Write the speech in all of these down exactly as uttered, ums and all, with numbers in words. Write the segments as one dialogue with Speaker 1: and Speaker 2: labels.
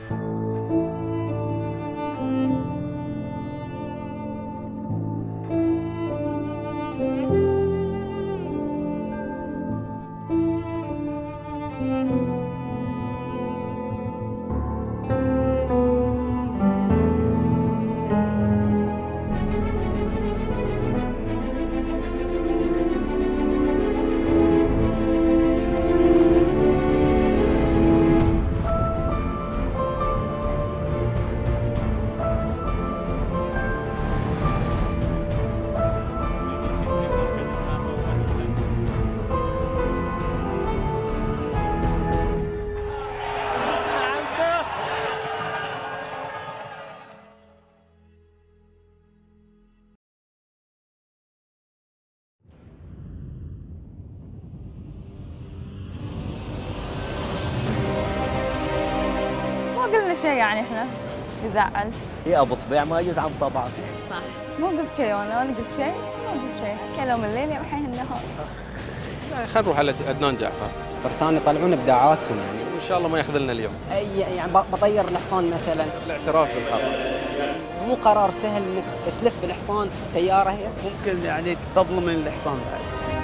Speaker 1: قلنا شيء يعني احنا يزعل.
Speaker 2: يا ابو طبيع ما يجوز عن طبعك.
Speaker 1: صح. مو قلت شيء وانا انا قلت شيء؟ ما قلت شيء. كلوا من الليل يوحين النهار.
Speaker 3: خلينا نروح على عدنان جعفر.
Speaker 4: فرسان يطلعون ابداعاتهم يعني.
Speaker 3: وان شاء الله ما يخذلنا اليوم.
Speaker 4: اي يعني بطير الحصان مثلا.
Speaker 3: الاعتراف بالخطا.
Speaker 4: مو قرار سهل انك تلف بالحصان سياره هي.
Speaker 5: ممكن يعني تظلم من الحصان بعد.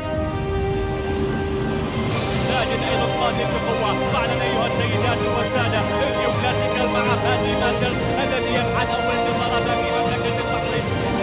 Speaker 6: ساجد ايضا قادم بقوه. فعلا ايها السيدات والساده اليوم كلاسيكال مع هادي ماندل الذي يفعل اول انتصارات في مملكه البحرين.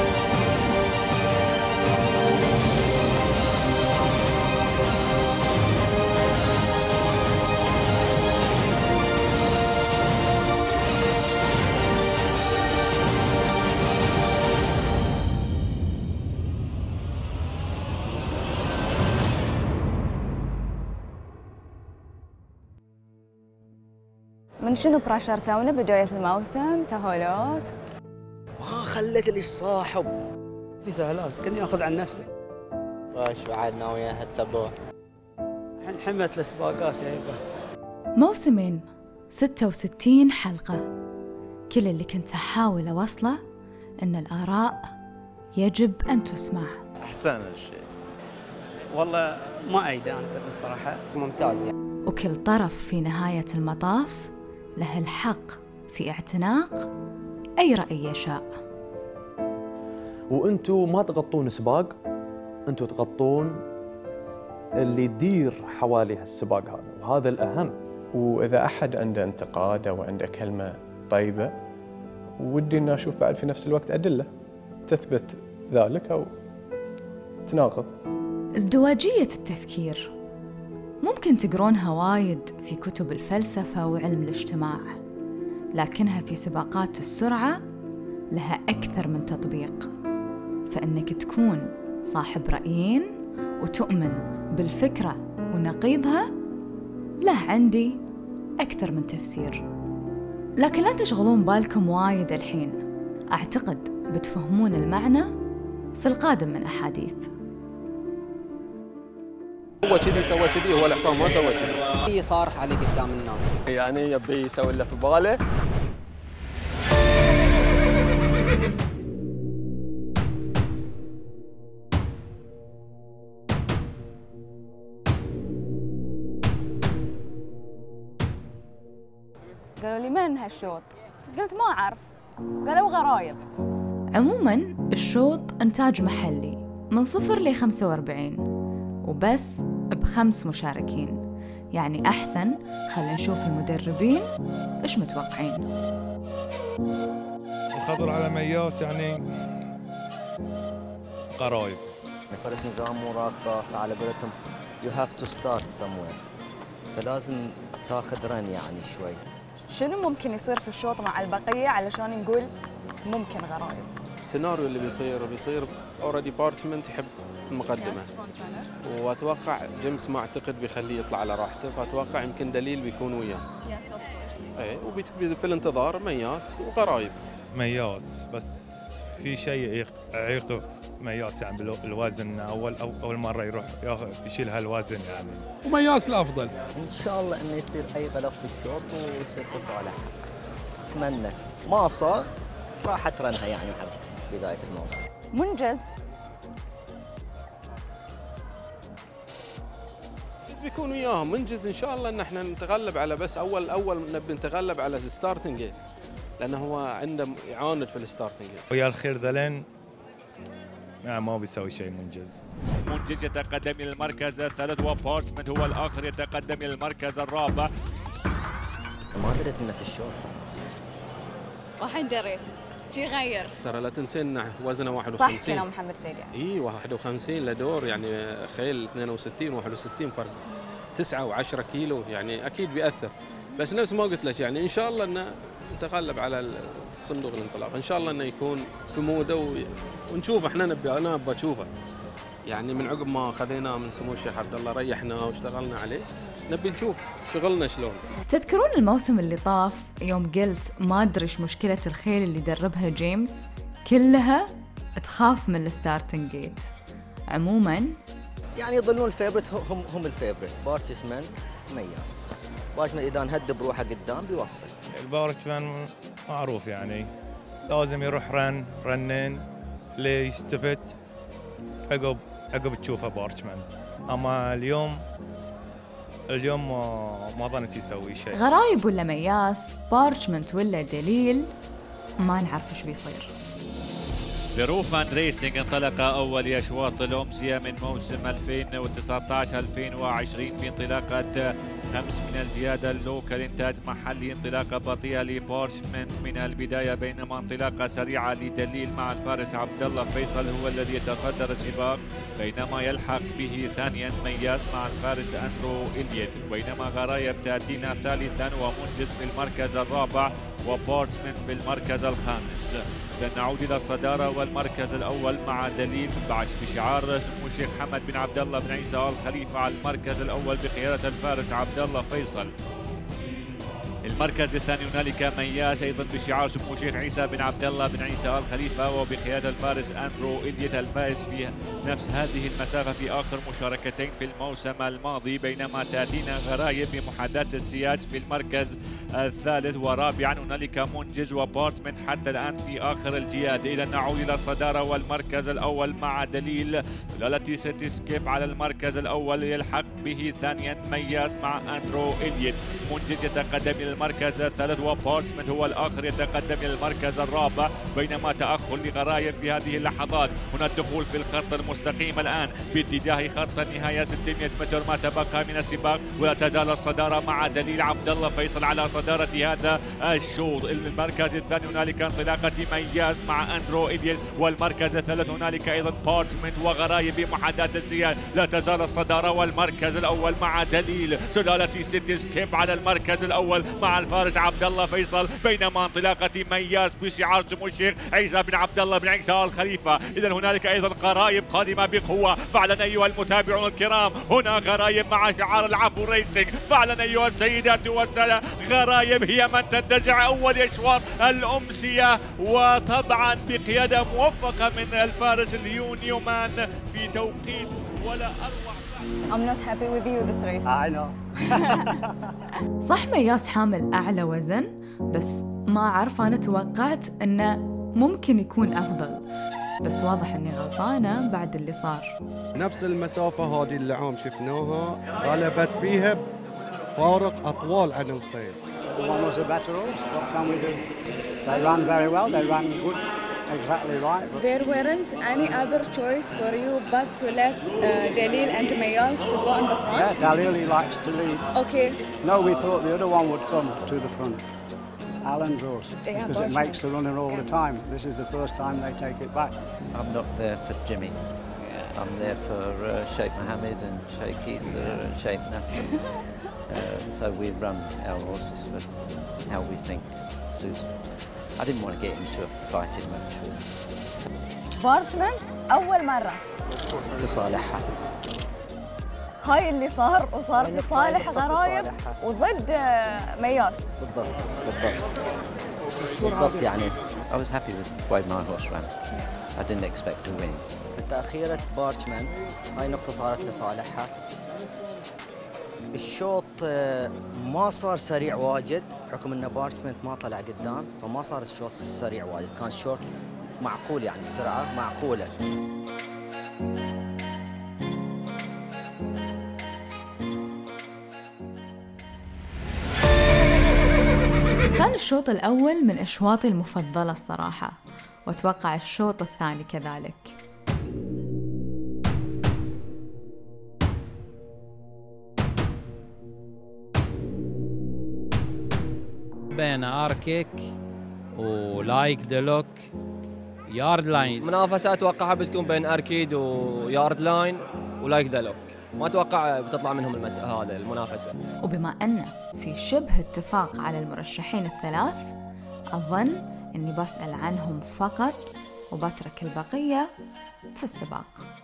Speaker 1: من شنو براشرتونا بداية الموسم؟ سهولات؟
Speaker 5: ما خليت ليش صاحب في سهلات كان ياخذ عن نفسه.
Speaker 2: وايش بعد ناويين هالسبوع؟
Speaker 5: الحين حمت السباقات يا يبا.
Speaker 7: موسمين ستة وستين حلقة، كل اللي كنت أحاول أوصله أن الآراء يجب أن تسمع.
Speaker 8: أحسن الشيء
Speaker 5: والله ما أيد أنا تبي الصراحة
Speaker 4: ممتاز يعني.
Speaker 7: وكل طرف في نهاية المطاف له الحق في اعتناق أي رأي يشاء.
Speaker 9: وأنتوا ما تغطون سباق، أنتوا تغطون اللي يدير حوالي هالسباق هذا، وهذا الأهم.
Speaker 10: وإذا أحد عنده انتقاد أو عنده كلمة طيبة ودي أن أشوف بعد في نفس الوقت أدلة تثبت ذلك أو تناقض.
Speaker 7: ازدواجية التفكير ممكن تقرونها وايد في كتب الفلسفة وعلم الاجتماع، لكنها في سباقات السرعة لها أكثر من تطبيق. فإنك تكون صاحب رأيين وتؤمن بالفكرة ونقيضها له عندي أكثر من تفسير. لكن لا تشغلون بالكم وايد الحين، أعتقد بتفهمون المعنى في القادم من أحاديث.
Speaker 3: هو كذي سوى كذي، هو الحصان ما سوى كذي.
Speaker 4: صارخ عليه قدام الناس.
Speaker 8: يعني يبي يسوي اللي في باله.
Speaker 1: قالوا لي من هالشوط؟ قلت ما أعرف، قالوا غرايب.
Speaker 7: عموماً الشوط إنتاج محلي من صفر ل خمسة وأربعين وبس بخمس مشاركين، يعني أحسن خلينا نشوف المدربين إيش متوقعين.
Speaker 11: الخضر على مياس يعني قرايب.
Speaker 2: فرس نظام مراقبة على قولتهم you have to start somewhere، فلازم تاخذ رن يعني شوي.
Speaker 1: شنو ممكن يصير في الشوط مع البقية علشان نقول ممكن غرايب؟
Speaker 3: السيناريو اللي بيصير بيصير اوريدي بارتمنت يحب المقدمة، واتوقع جيمس ما اعتقد بيخليه يطلع على راحته، فاتوقع يمكن دليل بيكون وياه. اي وبيتكبد في الانتظار مياس وغرايب.
Speaker 11: مياس بس في شيء يعيقه مياس يعني بالوزن، اول اول مره يروح ياخذ يشيل هالوزن يعني.
Speaker 3: ومياس الافضل.
Speaker 2: ان شاء الله انه يصير اي غلط في الشوط ويصير في صالحه. اتمنى. ما صار راح اترنها يعني حق بدايه الموسم.
Speaker 1: منجز.
Speaker 3: بيكون وياهم منجز ان شاء الله ان احنا نتغلب على، بس اول اول نبي نتغلب على الستارتنج جيت، لانه هو عنده يعاند في الستارتنج جيت.
Speaker 11: ويا الخير ذلين ما بيسوي شيء منجز.
Speaker 6: منجز يتقدم الى المركز الثالث وبارشمنت هو الاخر يتقدم الى المركز الرابع.
Speaker 2: ما دريت انه في الشوط.
Speaker 1: وحين دريت شي غير.
Speaker 3: ترى لا تنسين انه وزنه واحد
Speaker 1: صح
Speaker 3: وخمسين.
Speaker 1: كلام محمد سيد يعني.
Speaker 3: اي واحد وخمسين لدور، يعني خيل اثنين وستين واحد وستين فرق تسعة وعشرة كيلو، يعني اكيد بيأثر. بس نفس ما قلت لك يعني ان شاء الله انه نتغلب على صندوق الانطلاق، ان شاء الله انه يكون في موده ونشوف. احنا نبي انا ابغى اشوفه، يعني من عقب ما خذيناه من سمو الشيخ عبد الله ريحناه واشتغلنا عليه، نبي نشوف شغلنا شلون.
Speaker 7: تذكرون الموسم اللي طاف يوم قلت ما ادري ايش مشكله الخيل اللي دربها جيمس، كلها تخاف من الستارتنج جيت. عموما
Speaker 2: يعني يظلون الفيفورت هم هم الفيفورت. بارتشمان مياس، بارتشمان اذا نهد بروحه قدام بيوصل.
Speaker 11: البارتشمان معروف يعني لازم يروح رن رنين ليستفت، عقب عقب تشوفه بارتشمان. اما اليوم اليوم ما, ما ظنيت يسوي شيء.
Speaker 7: غرايب ولا مياس، بارشمنت ولا دليل، ما نعرف ايش بيصير.
Speaker 6: بروفان ريسينج انطلق أول أشواط الأمسية من موسم ألفين وتسعة عشر ألفين وعشرين بانطلاقة خمس من الجيادة اللوكال إنتاج محلي، انطلاقة بطيئة لبارشمنت من البداية، بينما انطلاقة سريعة لدليل مع الفارس عبد الله فيصل هو الذي يتصدر السباق، بينما يلحق به ثانيا مياس مع الفارس أندرو إليت، بينما غرايب تأتينا ثالثا ومنجز في المركز الرابع وبارشمنت في المركز الخامس. نعود إلى الصدارة والمركز الأول مع دليل بعد بشعار سمو الشيخ حمد بن عبد الله بن عيسى آل خليفة على المركز الأول بقيادة الفارس عبد الله فيصل. المركز الثاني هنالك مياس ايضا بشعار سمو الشيخ عيسى بن عبد الله بن عيسى آل خليفة وبقيادة الفارس اندرو إليت الفائز في نفس هذه المسافة في آخر مشاركتين في الموسم الماضي، بينما تأتينا غرايب بمحاذاة السياج في المركز الثالث، ورابعا هنالك منجز وبارشمنت حتى الآن في آخر الجياد. إذا نعود إلى الصدارة والمركز الأول مع دليل سلالة سيتي سكيب على المركز الأول، يلحق به ثانيا مياس مع اندرو إليت. منجز يتقدم إلى المركز الثالث وبارشمنت هو الآخر يتقدم إلى المركز الرابع، بينما تأخر لغرايب في هذه اللحظات. هنا الدخول في الخط المستقيم الآن باتجاه خط النهاية ستمئة متر ما تبقى من السباق، ولا تزال الصدارة مع دليل عبد الله فيصل على صدارة هذا الشوط. المركز الثاني هنالك انطلاقة مياس مع اندرو إليت، والمركز الثالث هنالك أيضا بارشمنت وغرايب بمحاذاة السياج. لا تزال الصدارة والمركز الأول مع دليل سلالة سيتي سكيب على المركز الأول مع الفارس عبد الله فيصل، بينما انطلاقة مياس بشعار سمو الشيخ عيسى بن عبد الله بن عيسى آل خليفة. إذا هنالك أيضا غرايب قادمة بقوة فعلا أيها المتابعون الكرام. هنا غرايب مع شعار العفو ريسنج فعلا أيها السيدات والسادة، غرايب هي من تنتزع أول أشواط الأمسية، وطبعا بقيادة موفقة من الفارس اليونيو مان في توقيت ولا أروع.
Speaker 1: I'm not happy with you this race.
Speaker 5: I know.
Speaker 7: صح مياس حامل أعلى وزن، بس ما أعرف، أنا توقعت أنه ممكن يكون أفضل، بس واضح أني غلطانة بعد اللي صار.
Speaker 12: نفس المسافة هذه اللي عام شفناها غلبت فيها فارق أطوال عن الخيل.
Speaker 5: One was a better horse. What can we do? They ran very well. They ran good. Exactly right. But
Speaker 1: There weren't any other choice for you but to let uh, Dalil and Mayas to go on the front?
Speaker 5: yeah, Dalil, he likes to lead.
Speaker 1: Okay.
Speaker 5: No, we thought the other one would come to the front. Alan's horse.
Speaker 1: Yeah,
Speaker 5: because it makes the running all the time. This is the first time they take it back.
Speaker 2: I'm not there for Jimmy. Yeah. I'm there for uh, Sheikh Mohammed and Sheikh Isa and Sheikh Nasser. Uh, so we run our horses for how we think suits. I didn't want to get into a fighting match with
Speaker 1: بارشمنت أول مرة
Speaker 2: لصالحها.
Speaker 1: هاي اللي صار، وصار في صالح غرايب وضد مياس.
Speaker 2: بالضبط بالضبط بالضبط يعني I was happy with the way my horse ran. I didn't expect to win. تأخيرة بارشمنت هاي نقطة صارت لصالحها. الشوط ما صار سريع واجد بحكم ان بارشمنت ما طلع قدام، فما صار الشوط سريع واجد، كان شوط معقول يعني السرعة معقولة.
Speaker 7: الشوط الأول من أشواطي المفضلة الصراحة، وأتوقع الشوط الثاني كذلك.
Speaker 13: بين اركيك ولايك ذا لوك يارد لاين.
Speaker 14: منافسة اتوقعها بتكون بين اركيد ويارد لاين ولايك ذا لوك، ما اتوقع بتطلع منهم المس... هذا المنافسة.
Speaker 7: وبما أن في شبه اتفاق على المرشحين الثلاث، أظن أني بسأل عنهم فقط وبترك البقية في السباق.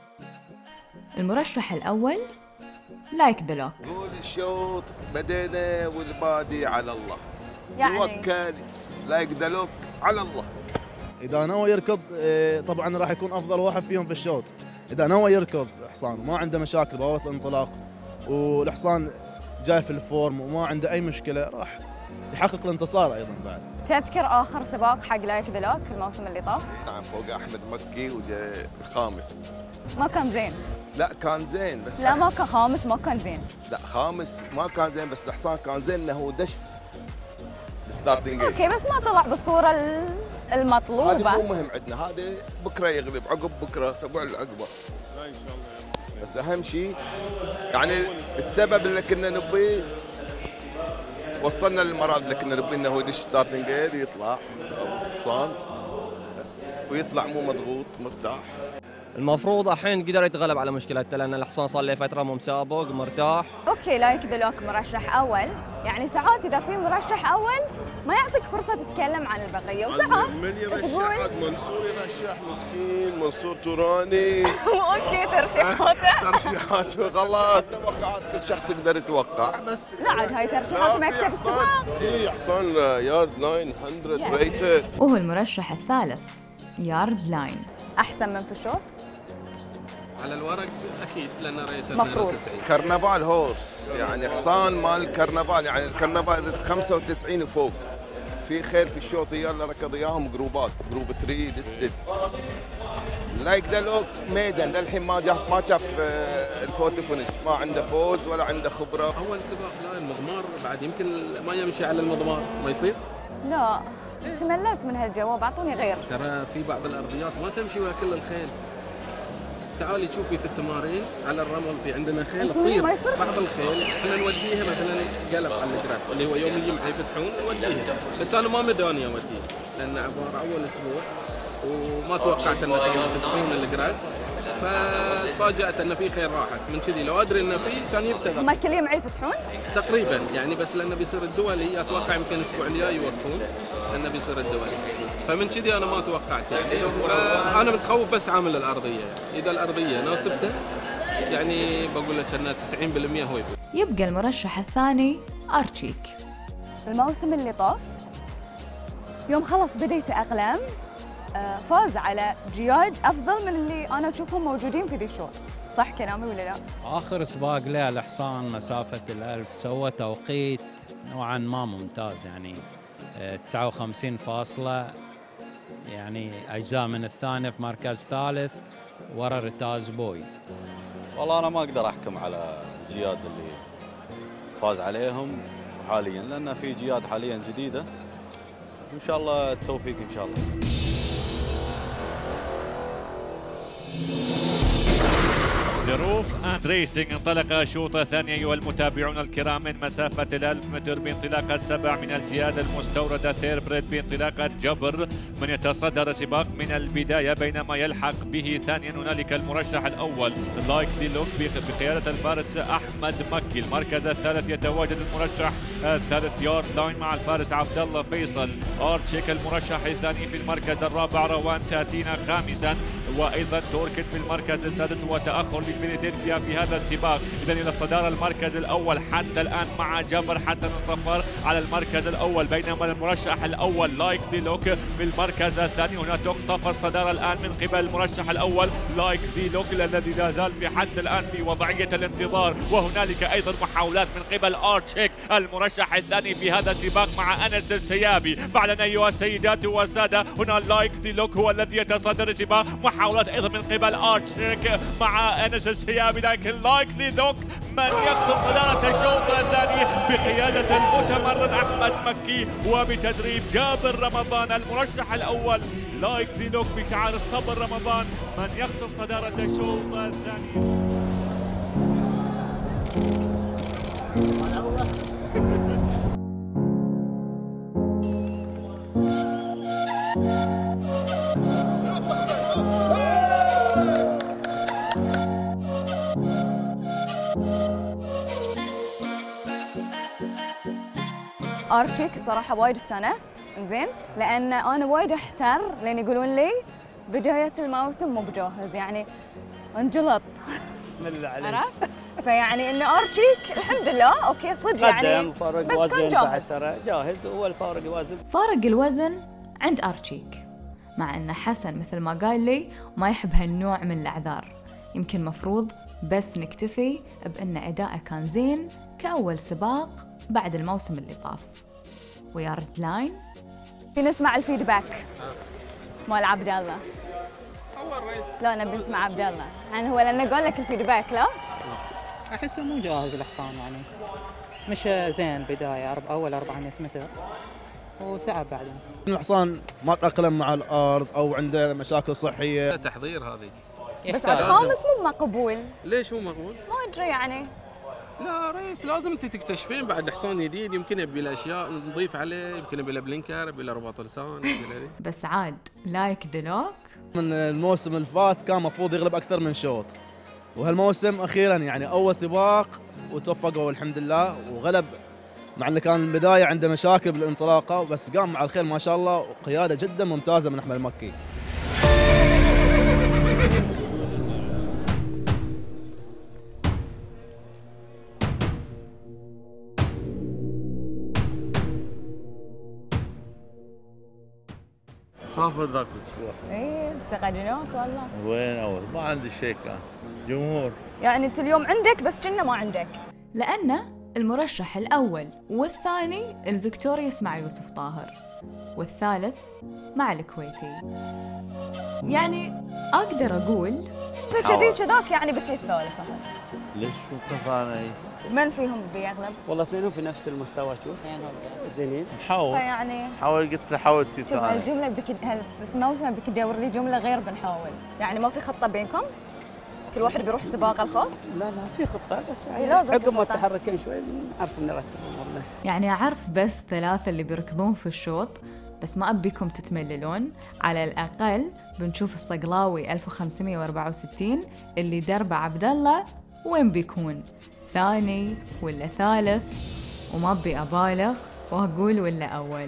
Speaker 7: المرشح الأول لايك ذا لوك.
Speaker 15: قول الشوط بدينا والبادي على الله،
Speaker 1: يعني
Speaker 15: توكل لايك ذا لوك على الله.
Speaker 16: إذا نوى يركض طبعا راح يكون أفضل واحد فيهم في الشوط. إذا نوى يركض حصان ما عنده مشاكل بوابة الانطلاق، والحصان جاي في الفورم وما عنده أي مشكلة، راح يحقق الانتصار أيضا بعد.
Speaker 1: تذكر آخر سباق حق لايك ذا لوك في الموسم اللي طاف؟
Speaker 15: نعم، فوق أحمد مكي وجاء الخامس.
Speaker 1: ما كان زين.
Speaker 15: لا كان زين بس
Speaker 1: لا ما كان خامس، ما كان زين.
Speaker 15: لا خامس ما كان زين، بس الحصان كان زين انه دش الستارتنج.
Speaker 1: اوكي بس ما طلع بالصورة المطلوبة.
Speaker 15: هذا مو مهم عندنا، هذا بكره يغلب، عقب بكره اسبوع اللي عقبه. بس اهم شيء يعني السبب اللي كنا نبيه وصلنا للمراد اللي كنا نبيه انه يدش ستارتنج جيت يطلع حصان بس ويطلع مو مضغوط مرتاح.
Speaker 14: المفروض الحين قدر يتغلب على مشكلته لان الحصان صار له فتره مو مسابق مرتاح.
Speaker 1: اوكي لايك ذا لوك مرشح اول، يعني ساعات اذا في مرشح اول ما يعطيك فرصه تتكلم عن البقيه، وساعات
Speaker 15: تقول منصور يرشح مسكين منصور توراني.
Speaker 1: اوكي ترشيحاته
Speaker 15: ترشيحاته غلط، توقعات كل شخص يقدر يتوقع، بس
Speaker 1: لا عاد هاي ترشيحات مكتب السباق.
Speaker 15: في حصان يارد لاين مية ريتد.
Speaker 7: وهو المرشح الثالث يارد لاين.
Speaker 1: احسن من في الشوط؟
Speaker 3: على الورق اكيد لان ريته
Speaker 1: مفروض.
Speaker 15: كرنفال هورس يعني حصان مال الكرنفال، يعني الكرنفال خمسة وتسعين وفوق. في خير في الشوط يلا ركض اياهم جروبات، جروب ثلاثة ليستد. لايك ذا لوك ميدن للحين ما جاء ما شاف الفوتو فينش، ما عنده فوز ولا عنده خبره.
Speaker 3: اول سباق لا المضمار بعد يمكن ما يمشي على المضمار، ما يصير؟
Speaker 1: لا تمللت من هالجواب، اعطوني غير.
Speaker 3: ترى في بعض الارضيات ما تمشي ويا كل الخيل. تعالي شوفي في التمارين على الرمل في عندنا خيل تطير، بعض الخيل احنا نوديها مثلا قلب على الجراس اللي هو يوم يجي معي يفتحون نوديها، بس انا ما مداني اوديها لان عباره اول اسبوع وما توقعت انه كانوا يفتحون الجراس، فتفاجات ان في خيل راحت، من كذي لو ادري انه في كان يفتح.
Speaker 1: هم كل يوم يفتحون؟
Speaker 3: تقريبا يعني، بس لانه بيصير الدولي اتوقع يمكن الاسبوع الجاي يوقفون لانه بيصير الدولي، فمن كذي انا ما توقعت يعني. انا متخوف بس عامل الارضيه، اذا الارضيه ناسبته يعني بقول لك انه تسعين بالمئة هو يفوز.
Speaker 7: يبقى المرشح الثاني ارتشيك.
Speaker 1: الموسم اللي طاف يوم خلص بدا يتأقلم، فاز على جياج افضل من اللي انا اشوفهم موجودين في ذي الشوط، صح كلامي ولا لا؟
Speaker 13: اخر سباق له الحصان مسافه الألف سوى توقيت نوعا ما ممتاز، يعني تسعة وخمسين فاصلة، يعني اجزاء من الثاني في مركز ثالث ورا رتاز بوي.
Speaker 17: والله انا ما اقدر احكم على الجياد اللي فاز عليهم حاليا، لان في جياد حاليا جديده، ان شاء الله التوفيق ان شاء الله.
Speaker 6: ظروف اند ريسنج انطلق الشوط الثاني أيها المتابعون الكرام من مسافة الألف متر بانطلاقة السبع من الجياد المستوردة ثيربريد بانطلاقة جبر من يتصدر السباق من البداية، بينما يلحق به ثانيا هنالك المرشح الأول لايك ذا لوك بقيادة الفارس أحمد مكي. المركز الثالث يتواجد المرشح الثالث يارد لاين مع الفارس عبد الله فيصل. ارتشيك المرشح الثاني في المركز الرابع، روان تاتينا خامسا، وايضا توركت في المركز السادس، وتاخر لفيلادلفيا في هذا السباق. اذا الى استدار المركز الاول حتى الان مع جابر حسن الصفار على المركز الاول، بينما المرشح الاول لايك ذا لوك في المركز الثاني. هنا تخطف الصداره الان من قبل المرشح الاول لايك ذا لوك الذي لا زال في حتى الان في وضعيه الانتظار، وهنالك ايضا محاولات من قبل ارتشيك المرشح الثاني في هذا السباق مع انس الشيابي. فعلا ايها السيدات والساده هنا لايك ذا لوك هو الذي يتصدر السباق، محاولات ايضا من قبل ارتشيك مع انس الشيابي، لكن لايك ذا لوك من يخطف صدارة الشوط الثاني بقيادة المتمرن أحمد مكي وبتدريب جابر رمضان المرشح الأول لايك ذي لوك بشعار اسطبل رمضان من يخطف صدارة الشوط الثاني.
Speaker 1: ارشيك الصراحه وايد استانست زين لان انا وايد احتر لان يقولون لي بدايه الموسم مو بجاهز يعني انجلط
Speaker 18: بسم الله عليك
Speaker 1: عرفت؟ فيعني ان ارشيك الحمد لله اوكي صدق يعني
Speaker 18: قدم فارق
Speaker 1: بس
Speaker 18: وزن
Speaker 1: كان
Speaker 18: بعد
Speaker 1: جاهز
Speaker 18: ترى جاهز هو الفارق الوزن.
Speaker 7: فارق الوزن عند ارشيك، مع ان حسن مثل ما قال لي ما يحب هالنوع من الاعذار. يمكن مفروض بس نكتفي بان اداءه كان زين كاول سباق بعد الموسم اللي طاف. ويا رد لاين
Speaker 1: نسمع الفيدباك مال عبد الله.
Speaker 19: اول ريس
Speaker 1: لا نبي نسمع عبد الله، يعني هو لانه قال لك الفيدباك لا؟
Speaker 20: احسه مو جاهز الحصان يعني. مشى زين بدايه اول أربعمية متر وتعب بعدين.
Speaker 16: الحصان ما تأقلم مع الارض او عنده مشاكل صحيه.
Speaker 3: تحضير هذه.
Speaker 1: بس الخامس مو مقبول.
Speaker 3: ليش مو مقبول؟
Speaker 1: ما ادري يعني.
Speaker 3: لا ريس لازم انت تكتشفين بعد حصان جديد يمكن يبي له اشياء نضيف عليه، يمكن يبي له بلينكر، يبي له رباط لسان.
Speaker 7: بس عاد لايك ذا لوك
Speaker 16: من الموسم اللي فات كان المفروض يغلب اكثر من شوط، وهالموسم اخيرا يعني اول سباق وتوفقوا الحمد لله وغلب، مع انه كان البدايه عنده مشاكل بالانطلاقه بس قام مع الخير ما شاء الله وقياده جدا ممتازه من احمد مكي.
Speaker 8: صافر ذاك الاسبوع.
Speaker 1: ايه افتقدناك والله.
Speaker 8: وين اول؟ ما عندي شيء كان. جمهور.
Speaker 1: يعني انت اليوم عندك بس كنا ما عندك.
Speaker 7: لأن المرشح الأول والثاني الفيكتوريوس مع يوسف طاهر، والثالث مع الكويتي. يعني أقدر أقول
Speaker 1: كذي كذاك يعني بتصير الثالث.
Speaker 8: ليش شو ثاني؟
Speaker 1: من فيهم بيغلب؟
Speaker 18: والله اثنينهم في نفس المستوى شوف زينين.
Speaker 8: نحاول
Speaker 1: فيعني
Speaker 8: حاول قلت له حاول
Speaker 1: شوف
Speaker 8: ثاني.
Speaker 1: هالجمله بك هالموسم بك تدور لي جمله غير بنحاول، يعني ما في خطه بينكم؟ كل واحد بيروح سباقه الخاص؟
Speaker 18: لا لا في خطه بس
Speaker 1: إيه
Speaker 18: يعني
Speaker 1: لازم
Speaker 18: عقب ما
Speaker 1: خطة.
Speaker 18: تحركين شوي نعرف نرتب امورنا.
Speaker 7: يعني أعرف بس ثلاثة اللي بيركضون في الشوط، بس ما أبيكم تتمللون. على الأقل بنشوف الصقلاوي ألف وخمسمية وأربعة وستين اللي دربه عبد الله وين بيكون؟ ثاني ولا ثالث؟ وما أبي أبالغ وأقول ولا أول.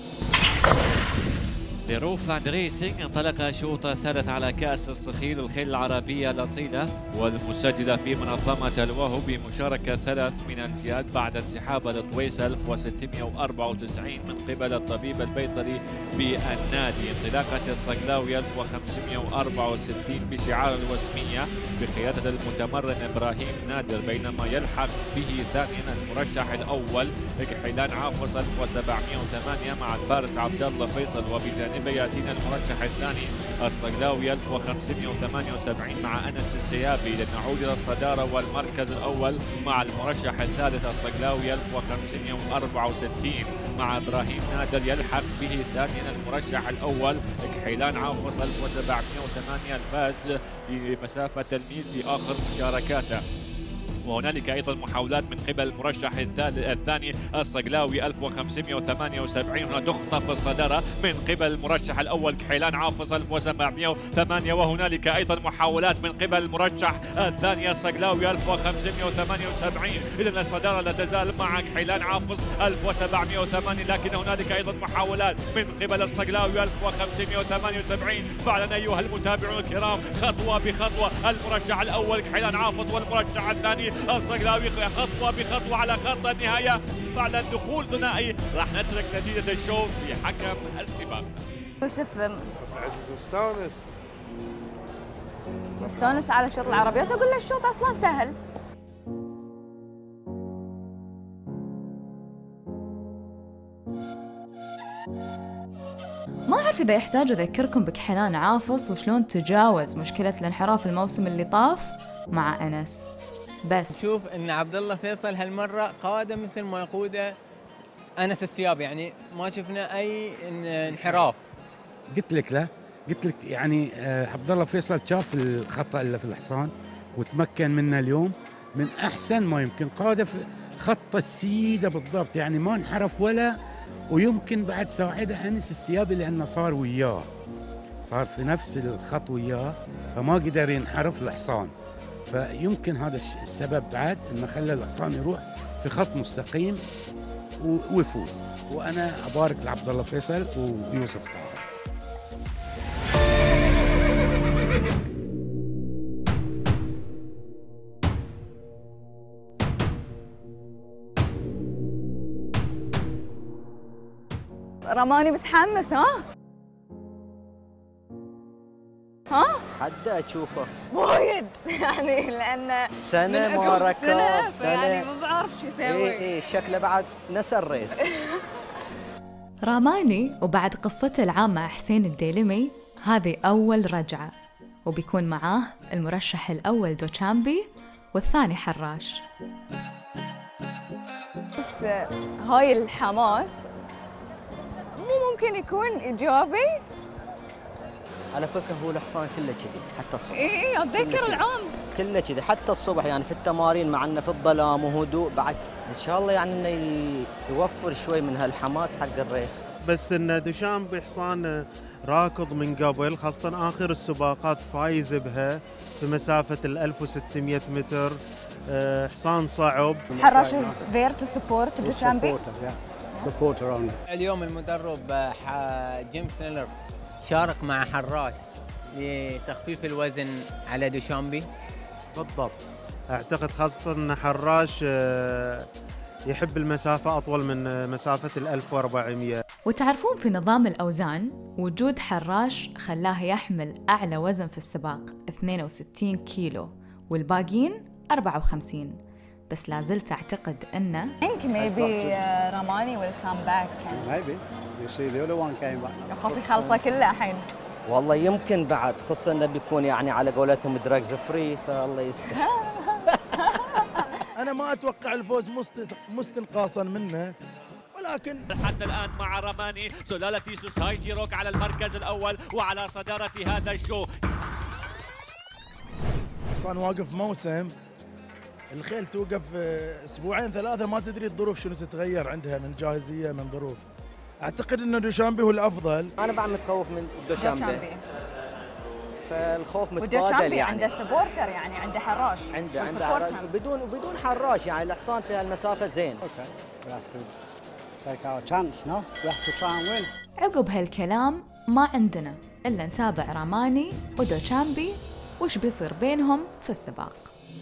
Speaker 6: لروف اند ريسينج انطلق الشوط الثالث على كأس الصخيل الخيل العربية الأصيلة والمسجلة في منظمة الوهو بمشاركة ثلاث من الجهات بعد انسحاب الطويس ألف وستمية وأربعة وتسعين من قبل الطبيب البيطري بالنادي. انطلاقة الصقلاوي ألف وخمسمية وأربعة وستين بشعار الوسمية بقيادة المتمرن إبراهيم نادر، بينما يلحق به ثانيا المرشح الأول كحيلان عافص ألف وسبعمية وثمانية مع الفارس عبد الله فيصل، وبجانب ياتينا المرشح الثاني الصقلاوي ألف وخمسمية وثمانية وسبعين مع انس السيابي لنعود الى الصداره والمركز الاول مع المرشح الثالث الصقلاوي ألف وخمسمية وأربعة وستين مع ابراهيم نادر، يلحق به ثانيا المرشح الاول كحيلان عافص ألف وسبعمية وثمانية الفائز بمسافه الميل في اخر مشاركاته. وهنالك ايضا محاولات من قبل المرشح الثاني الصقلاوي ألف وخمسمية وثمانية وسبعين، هنا تخطف الصداره من قبل المرشح الاول كحيلان عافص ألف وسبعمية وثمانية، وهنالك ايضا محاولات من قبل المرشح الثاني الصقلاوي ألف وخمسمية وثمانية وسبعين. اذا الصداره لا تزال مع كحيلان عافص ألف وسبعمية وثمانية، لكن هنالك ايضا محاولات من قبل الصقلاوي ألف وخمسمية وثمانية وسبعين. فعلا ايها المتابعون الكرام خطوه بخطوه المرشح الاول كحيلان عافص والمرشح الثاني الصقلاوي خطوه بخطوه على خط النهايه. فعلا دخول ثنائي، راح نترك نتيجه الشوط لحكم السباق.
Speaker 1: يوسف
Speaker 19: مستانس
Speaker 1: مستانس على الشوط العربيات، اقول له الشوط اصلا سهل.
Speaker 7: ما أعرف إذا يحتاج أذكركم بكحيلان عافص وشلون تجاوز مشكلة الانحراف الموسم اللي طاف مع أنس. بس
Speaker 21: شوف ان عبد الله فيصل هالمره قاده مثل ما يقوده انس السياب، يعني ما شفنا اي انحراف.
Speaker 5: قلت لك لا قلت لك يعني عبد الله فيصل شاف الخطا اللي في الحصان وتمكن منه اليوم من احسن ما يمكن، قاده في خط السيده بالضبط، يعني ما انحرف ولا، ويمكن بعد ساعده انس السيابي لانه صار وياه، صار في نفس الخط وياه فما قدر ينحرف الحصان، فيمكن هذا السبب بعد انه خلى الحصان يروح في خط مستقيم ويفوز. وانا ابارك لعبد الله فيصل ويوسف طاهر.
Speaker 1: رماني متحمس ها؟ ها؟
Speaker 22: حد اشوفه
Speaker 1: وايد يعني لان
Speaker 22: سنه
Speaker 1: من
Speaker 22: ما
Speaker 1: عقب
Speaker 22: ركض
Speaker 1: سنه,
Speaker 22: سنة
Speaker 1: يعني ما بعرف شو يسوي.
Speaker 22: اي اي شكله بعد نسى الريس.
Speaker 7: راماني وبعد قصته العامة مع حسين الديلمي هذه أول رجعة، وبيكون معاه المرشح الأول دوشامبي والثاني حراش.
Speaker 1: بس هاي الحماس مو ممكن يكون إيجابي؟
Speaker 22: على فكرة هو الحصان كله كذي حتى الصبح.
Speaker 1: اي اي اتذكر العام
Speaker 22: كله كذي حتى الصبح، يعني في التمارين مع انه في الظلام وهدوء بعد، ان شاء الله يعني انه يوفر شوي من هالحماس حق الريس.
Speaker 23: بس ان دوشامبي حصان راكض من قبل، خاصة آخر السباقات فايز بها في مسافة ال ألف وستمئة متر، حصان صعب.
Speaker 1: حراش is there to support دوشامبي.
Speaker 21: اليوم المدرب جيم سنيلر شارك مع حراش لتخفيف الوزن على دوشامبي.
Speaker 23: بالضبط، اعتقد خاصة ان حراش يحب المسافة أطول من مسافة ال ألف وأربعمئة.
Speaker 7: وتعرفون في نظام الأوزان وجود حراش خلاه يحمل أعلى وزن في السباق اثنين وستين كيلو والباقيين أربعة وخمسين، بس لازلت أعتقد أنه
Speaker 1: think maybe uh, رماني will come back.
Speaker 5: Maybe. You see the other one came back.
Speaker 1: أخافي خلصة كلها الحين.
Speaker 22: والله يمكن بعد، خصوصا انه بيكون يعني على قولتهم دراجز فري، فالله يستر.
Speaker 16: انا ما اتوقع الفوز مستنقاصا منه، ولكن
Speaker 6: حتى الآن مع رماني سلالة سوسايتي روك على المركز الأول وعلى صدارة هذا الشو.
Speaker 16: حصان واقف موسم، الخيل توقف اسبوعين ثلاثه ما تدري الظروف شنو تتغير عندها من جاهزيه من ظروف. اعتقد ان دوشامبي هو الافضل.
Speaker 22: انا بعد متخوف من دوشامبي، فالخوف متبادل
Speaker 1: ودوشامبي
Speaker 22: يعني.
Speaker 1: عنده سبورتر، يعني عنده حراش،
Speaker 22: عنده عنده حراش بدون بدون حراش، يعني الحصان في هالمسافه زين.
Speaker 7: عقب هالكلام ما عندنا الا نتابع راماني ودوشامبي وش بيصير بينهم في السباق.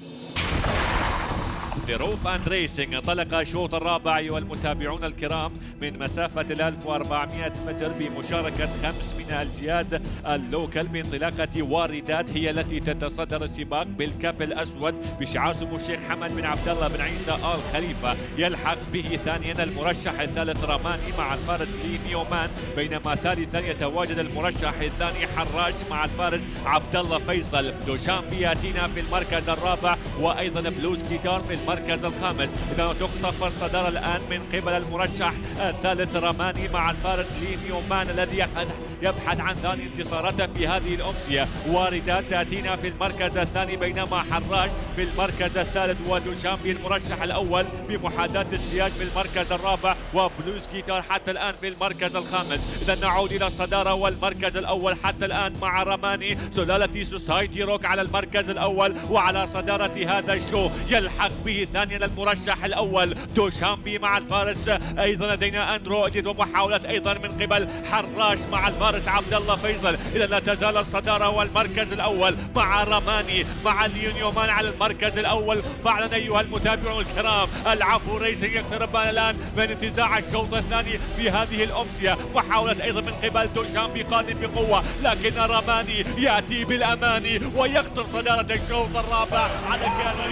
Speaker 6: ظروف اند ريسنج انطلق الشوط الرابع أيها المتابعون الكرام من مسافة ال ألف وأربعمئة متر بمشاركة خمس من الجياد اللوكل بانطلاقة واردات هي التي تتصدر السباق بالكاب الأسود بشعار سمو الشيخ حمد بن عبد الله بن عيسى آل خليفة. يلحق به ثانيا المرشح الثالث رماني مع الفارس لي نيومان، بينما ثالثا يتواجد المرشح الثاني حراش مع الفارس عبد الله فيصل. دوشامبي ياتينا في المركز الرابع وايضا بلوز جيتار في المركز الخامس. إذا تخطف الصدارة الآن من قبل المرشح الثالث رماني مع الفارس لي نيومان الذي يبحث عن ثاني انتصاراته في هذه الأمسية. واردات تأتينا في المركز الثاني، بينما حراش في المركز الثالث ودوشامبي المرشح الأول بمحاذاة السياج في المركز الرابع، وبلوز جيتار حتى الآن في المركز الخامس. إذا نعود إلى الصدارة والمركز الأول حتى الآن مع رماني سلالة سوسايتي روك على المركز الأول وعلى صدارة هذا الشو. يلحق به ثانيا المرشح الأول دوشامبي مع الفارس أيضا لدينا أندرو أجد، ومحاولة أيضا من قبل حراش مع الفارس عبد الله فيصل. إذا لا تزال الصدارة والمركز الأول مع رماني مع ليونيومان على المركز الأول. فعلا أيها المتابعون الكرام العفو ريسنج يقتربان الآن من انتزاع الشوط الثاني في هذه الأمسية. محاولة أيضا من قبل دوشامبي قادم بقوة، لكن رماني يأتي بالأماني ويقطر صدارة الشوط الرابع على كان.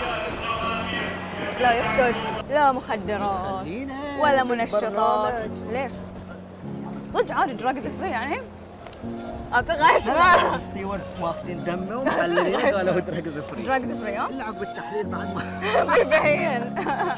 Speaker 1: لا يحتاج لا مخدرات ولا منشطات. ليش؟ صدق عادي دراجز فري يعني؟ اعطيك شمال.
Speaker 22: ستيوارت واخذين دمه ومحللينه قالوا دراجز فري.
Speaker 1: دراجز فري ها؟
Speaker 22: الا عقب التحليل بعد ما
Speaker 1: بيبين.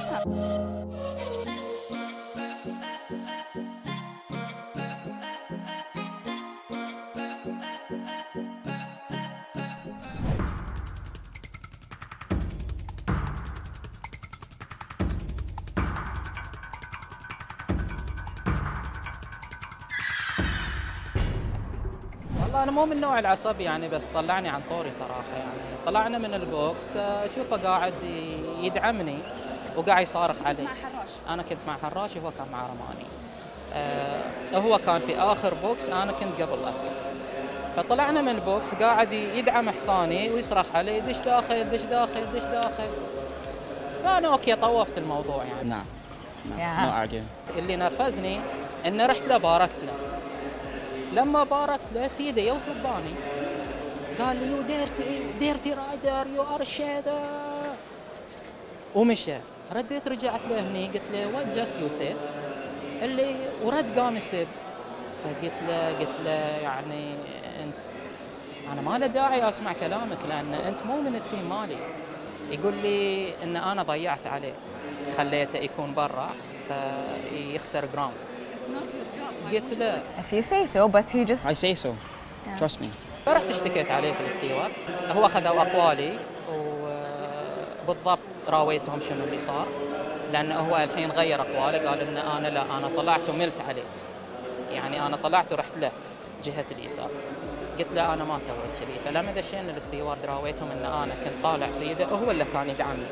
Speaker 20: والله انا مو من النوع العصبي يعني، بس طلعني عن طوري صراحه يعني. طلعنا من البوكس اشوفه قاعد يدعمني وقاعد يصارخ علي. انا كنت مع حراش وهو كان مع رماني. أه هو كان في اخر بوكس، انا كنت قبل الاخير. فطلعنا من البوكس قاعد يدعم حصاني ويصرخ علي دش داخل دش داخل دش داخل. فانا اوكي طوفت الموضوع يعني.
Speaker 4: نعم نعم أعجب.
Speaker 20: اللي نرفزني ان رحت له باركت له. لما باركت له سيدي وصباني قال لي يو ديرتي ديرتي رايدر يو ار شيدر ومشى. رديت رجعت له هني قلت له وات جاست يو سيد اللي ورد قام يسب. فقلت له قلت له يعني انت انا ما له داعي اسمع كلامك لان انت مو من التيم مالي. يقول لي ان انا ضيعت عليه خليته يكون برا فيخسر جراوند. قلت له
Speaker 1: If you say so, but he just
Speaker 4: I say so.
Speaker 1: Yeah.
Speaker 4: Trust me.
Speaker 20: فرحت اشتكيت عليه في الاستيوار. هو اخذوا اقوالي وبالضبط راويتهم شنو اللي صار، لانه هو الحين غير اقواله. قال ان انا لا انا طلعت وملت عليه، يعني انا طلعت ورحت له جهه اليسار. قلت له انا ما سويت كذي. فلما دشينا الاستيوار راويتهم ان انا كنت طالع سيده وهو اللي كان يدعمني.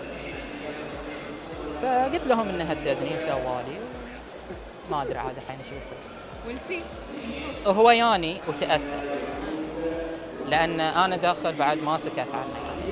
Speaker 20: فقلت لهم انه هددني وسوالي ما ادري عاد الحين شو يصير.
Speaker 1: We'll see.
Speaker 20: هو ياني وتأسف لأن أنا داخل بعد ما سكت عنه.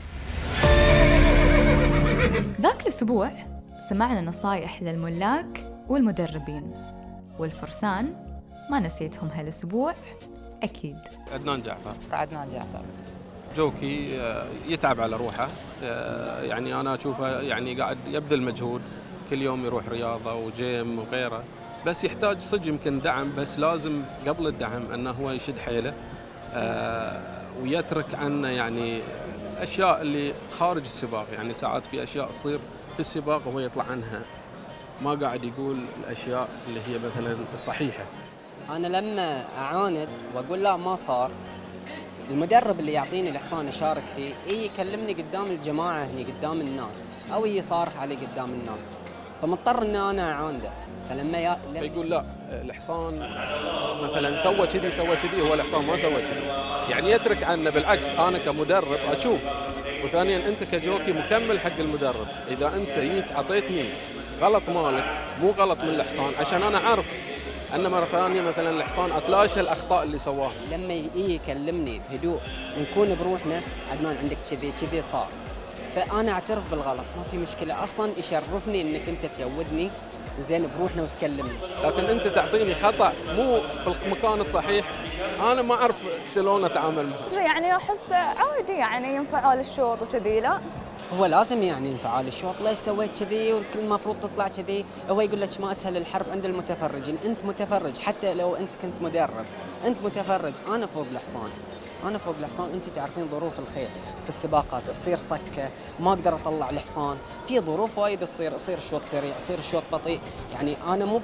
Speaker 7: ذاك الأسبوع سمعنا نصايح للملاك والمدربين والفرسان، ما نسيتهم هالأسبوع أكيد.
Speaker 3: عدنان جعفر.
Speaker 20: عدنان جعفر
Speaker 3: جوكي يتعب على روحه، يعني أنا أشوفه يعني قاعد يبذل مجهود كل يوم، يروح رياضة وجيم وغيره، بس يحتاج صدق يمكن دعم. بس لازم قبل الدعم انه هو يشد حيله آه ويترك عنه يعني اشياء اللي خارج السباق. يعني ساعات في اشياء تصير في السباق وهو يطلع عنها، ما قاعد يقول الاشياء اللي هي مثلا الصحيحه.
Speaker 18: انا لما اعاند واقول لا ما صار، المدرب اللي يعطيني الحصان اشارك فيه اي يكلمني قدام الجماعه هني قدام الناس، او يصارخ علي قدام الناس، فمضطر ان انا اعانده. فلما يا...
Speaker 3: يقول لا الحصان مثلا سوى كذي سوى كذي، هو الحصان ما سوى كذي، يعني يترك عنه. بالعكس انا كمدرب اشوف، وثانيا انت كجوكي مكمل حق المدرب. اذا انت جيت اعطيتني غلط مالك مو غلط من الحصان، عشان انا عرفت ان مره ثانيه مثلا الحصان اتلاشى الاخطاء اللي سواها.
Speaker 18: لما يجي يكلمني بهدوء نكون بروحنا، عدنان عندك كذي كذي صار، فانا اعترف بالغلط ما في مشكله. اصلا يشرفني انك انت تجودني زين بروحنا وتكلمني.
Speaker 3: لكن انت تعطيني خطا مو في المكان الصحيح، انا ما اعرف شلون اتعامل معه.
Speaker 1: يعني احس عادي يعني ينفعل الشوط وكذي. لا
Speaker 18: هو لازم يعني انفعال الشوط، ليش سويت كذي والكل المفروض تطلع كذي. هو يقول لك ما اسهل الحرب عند المتفرجين. انت متفرج، حتى لو انت كنت مدرب انت متفرج. انا فوق الحصان، انا فوق الحصان. انت تعرفين ظروف الخيل في السباقات، تصير سكه ما اقدر اطلع الحصان، في ظروف وايد تصير، يصير الشوط سريع يصير الشوط بطيء. يعني انا مو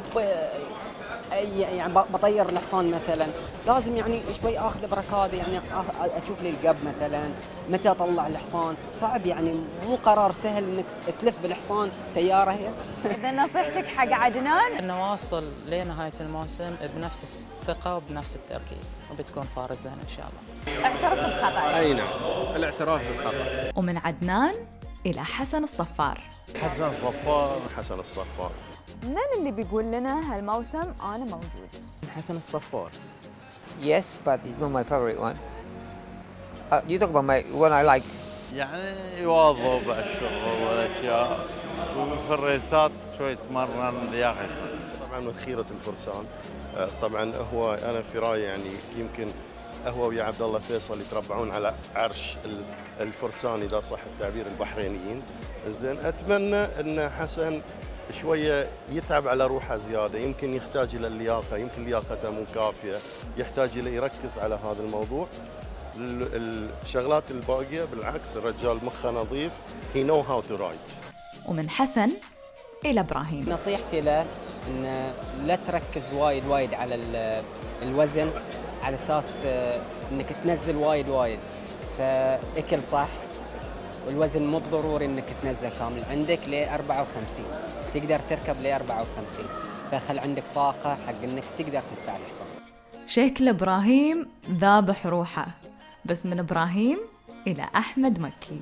Speaker 18: يعني بطير الحصان مثلا، لازم يعني شوي اخذ بركاده، يعني اشوف لي القب مثلا متى اطلع الحصان. صعب يعني مو قرار سهل انك تلف بالحصان سياره هي.
Speaker 1: اذا نصيحتك حق عدنان
Speaker 20: انه واصل لنهايه الموسم بنفس الثقه وبنفس التركيز وبتكون فارز زين ان شاء الله.
Speaker 1: اعترف بخطأ.
Speaker 3: اي نعم، الاعتراف بالخطا.
Speaker 7: ومن عدنان الى حسن الصفار.
Speaker 8: حسن الصفار. حسن الصفار
Speaker 1: من اللي بيقول لنا هالموسم أنا موجود؟
Speaker 18: حسن الصفار.
Speaker 9: Yes, but it's not my favorite one. Uh, you talk about my one I like.
Speaker 8: يعني يواظب على الشغل والاشياء، وفي الريسات شوي يتمرن لياقه.
Speaker 10: طبعا من خيرة الفرسان. طبعا هو انا في رايي يعني يمكن هو ويا عبد الله فيصل يتربعون على عرش الفرسان اذا صح التعبير البحرينيين. زين اتمنى ان حسن شويه يتعب على روحه زياده، يمكن يحتاج الى اللياقه، يمكن لياقته مو كافيه، يحتاج الى يركز على هذا الموضوع. الشغلات الباقيه بالعكس الرجال مخه نظيف، هي نو هاو تو رايد.
Speaker 7: ومن حسن الى ابراهيم،
Speaker 18: نصيحتي له ان لا تركز وايد وايد على الوزن على اساس انك تنزل وايد وايد، فاكل صح، والوزن مو ضروري انك تنزله كامل، عندك ل أربعة وخمسين تقدر تركب ل أربعة وخمسين، فخل عندك طاقه حق انك تقدر تدفع الحصان.
Speaker 7: شكل ابراهيم ذابح روحه، بس من ابراهيم الى احمد مكي.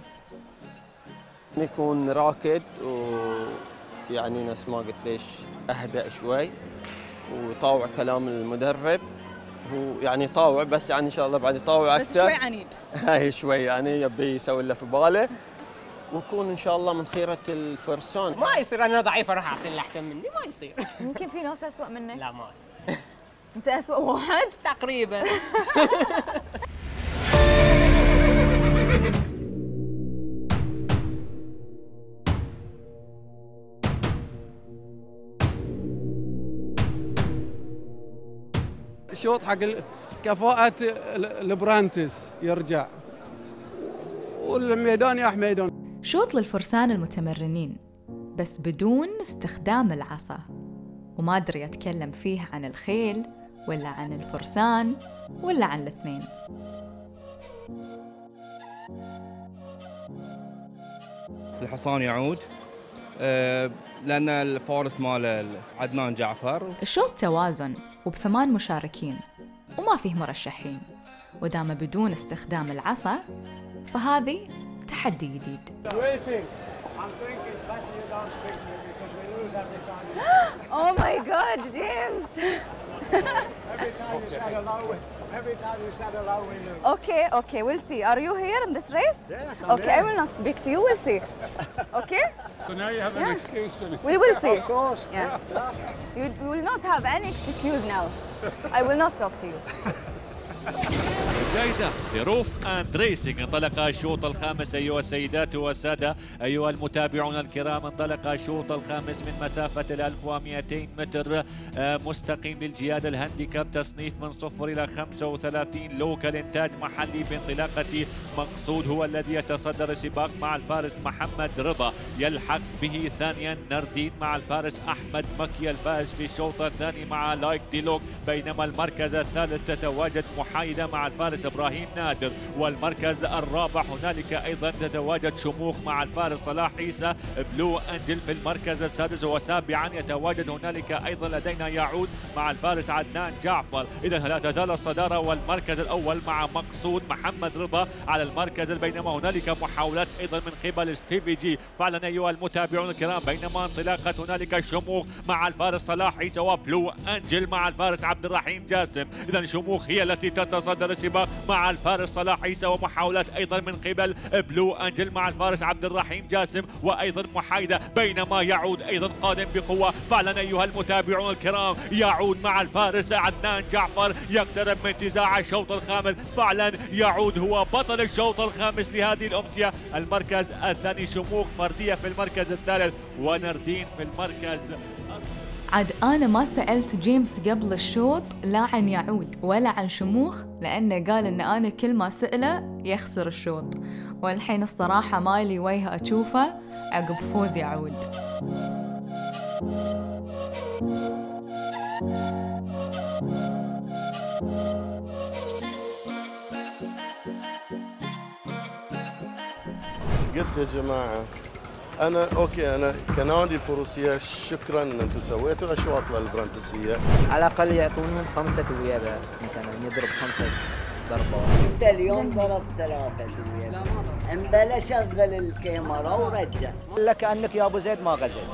Speaker 2: نكون راكد ويعني نفس ما قلت ليش اهدأ شوي وطاوع كلام المدرب، هو يعني طاوع بس يعني ان شاء الله بعد يطاوع اكثر،
Speaker 1: بس شوي عنيد.
Speaker 2: هاي شوي يعني يبي يسوي اللي في باله، ونكون ان شاء الله من خيره الفرسان.
Speaker 21: ما يصير انا ضعيف اروح اعطي اللي احسن مني، ما يصير.
Speaker 1: يمكن في ناس اسوء منك.
Speaker 21: لا ما
Speaker 1: انت اسوء واحد
Speaker 21: تقريبا.
Speaker 11: شوط حق كفاءة البرانتس يرجع، والميدان يا حميدان.
Speaker 7: شوط للفرسان المتمرنين بس بدون استخدام العصا، وما أدري أتكلم فيه عن الخيل ولا عن الفرسان ولا عن الاثنين.
Speaker 12: الحصان يعود لأن الفارس مال عدنان جعفر.
Speaker 7: الشوط توازن وبثمان مشاركين وما فيه مرشحين، ودام بدون استخدام العصا فهذه تحدي جديد.
Speaker 1: Oh my God, James! Okay, okay, we'll see. Are you here in this race?
Speaker 19: Yes, I'm
Speaker 1: Okay,
Speaker 19: here.
Speaker 1: I will not speak to you. We'll see. Okay?
Speaker 19: So now you have an
Speaker 1: Yeah.
Speaker 19: excuse to me.
Speaker 1: We will see.
Speaker 19: Of course.
Speaker 1: Yeah. You will not have any excuse now. I will not talk to you.
Speaker 6: جائزة لروف اند ريسنج. انطلق الشوط الخامس أيها السيدات والسادة، أيها المتابعون الكرام. انطلق الشوط الخامس من مسافة الألف ومئتين متر مستقيم للجياد الهانديكاب، تصنيف من صفر إلى خمسة وثلاثين، لوكال إنتاج محلي بانطلاقة مقصود هو الذي يتصدر السباق مع الفارس محمد رضا، يلحق به ثانيا نردين مع الفارس أحمد مكي الفائز في الشوط الثاني مع لايك ديلوك، بينما المركز الثالث تتواجد محايدة مع الفارس إبراهيم نادر، والمركز الرابع هنالك أيضا تتواجد شموخ مع الفارس صلاح عيسى، بلو أنجل في المركز السادس، وسابعا يتواجد هنالك أيضا لدينا يعود مع الفارس عدنان جعفر. إذا لا تزال الصدارة والمركز الأول مع مقصود محمد رضا على المركز، بينما هنالك محاولات أيضا من قبل ستيفي جي. فعلا أيها المتابعون الكرام، بينما انطلاقة هنالك شموخ مع الفارس صلاح عيسى وبلو أنجل مع الفارس عبد الرحيم جاسم. إذا شموخ هي التي تتصدر السباق مع الفارس صلاح عيسى، ومحاولات ايضا من قبل بلو انجل مع الفارس عبد الرحيم جاسم، وايضا محايده، بينما يعود ايضا قادم بقوه. فعلا ايها المتابعون الكرام، يعود مع الفارس عدنان جعفر، يقترب من انتزاع الشوط الخامس. فعلا يعود هو بطل الشوط الخامس لهذه الامسيه. المركز الثاني شموخ فرديه في المركز الثالث، ونردين في المركز.
Speaker 7: عاد أنا ما سألت جيمس قبل الشوط لا عن يعود ولا عن شموخ، لأنه قال إن أنا كل ما سأله يخسر الشوط، والحين الصراحة مالي وجه أشوفه عقب فوز يعود.
Speaker 10: قلت يا جماعه انا اوكي، انا كنادي الفروسيه شكرا ان انتم سويتوا اشواط للبرانتسيه،
Speaker 22: على الاقل يعطونهم خمسه ويابه، مثلا يضرب خمسه ضربات.
Speaker 24: انت اليوم ضربت ثلاثه ويابه، امبلا شغل الكاميرا ورجع.
Speaker 22: لك كانك يا ابو زيد ما غزل.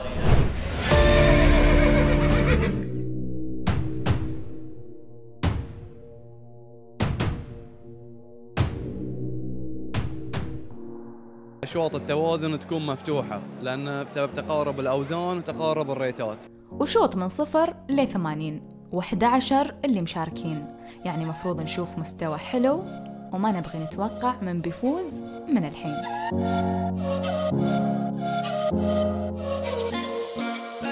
Speaker 11: أشواط التوازن تكون مفتوحة لأن بسبب تقارب الأوزان وتقارب الريتات.
Speaker 7: وشوط من صفر لثمانين وأحد عشر اللي مشاركين، يعني مفروض نشوف مستوى حلو وما نبغي نتوقع من بيفوز من الحين.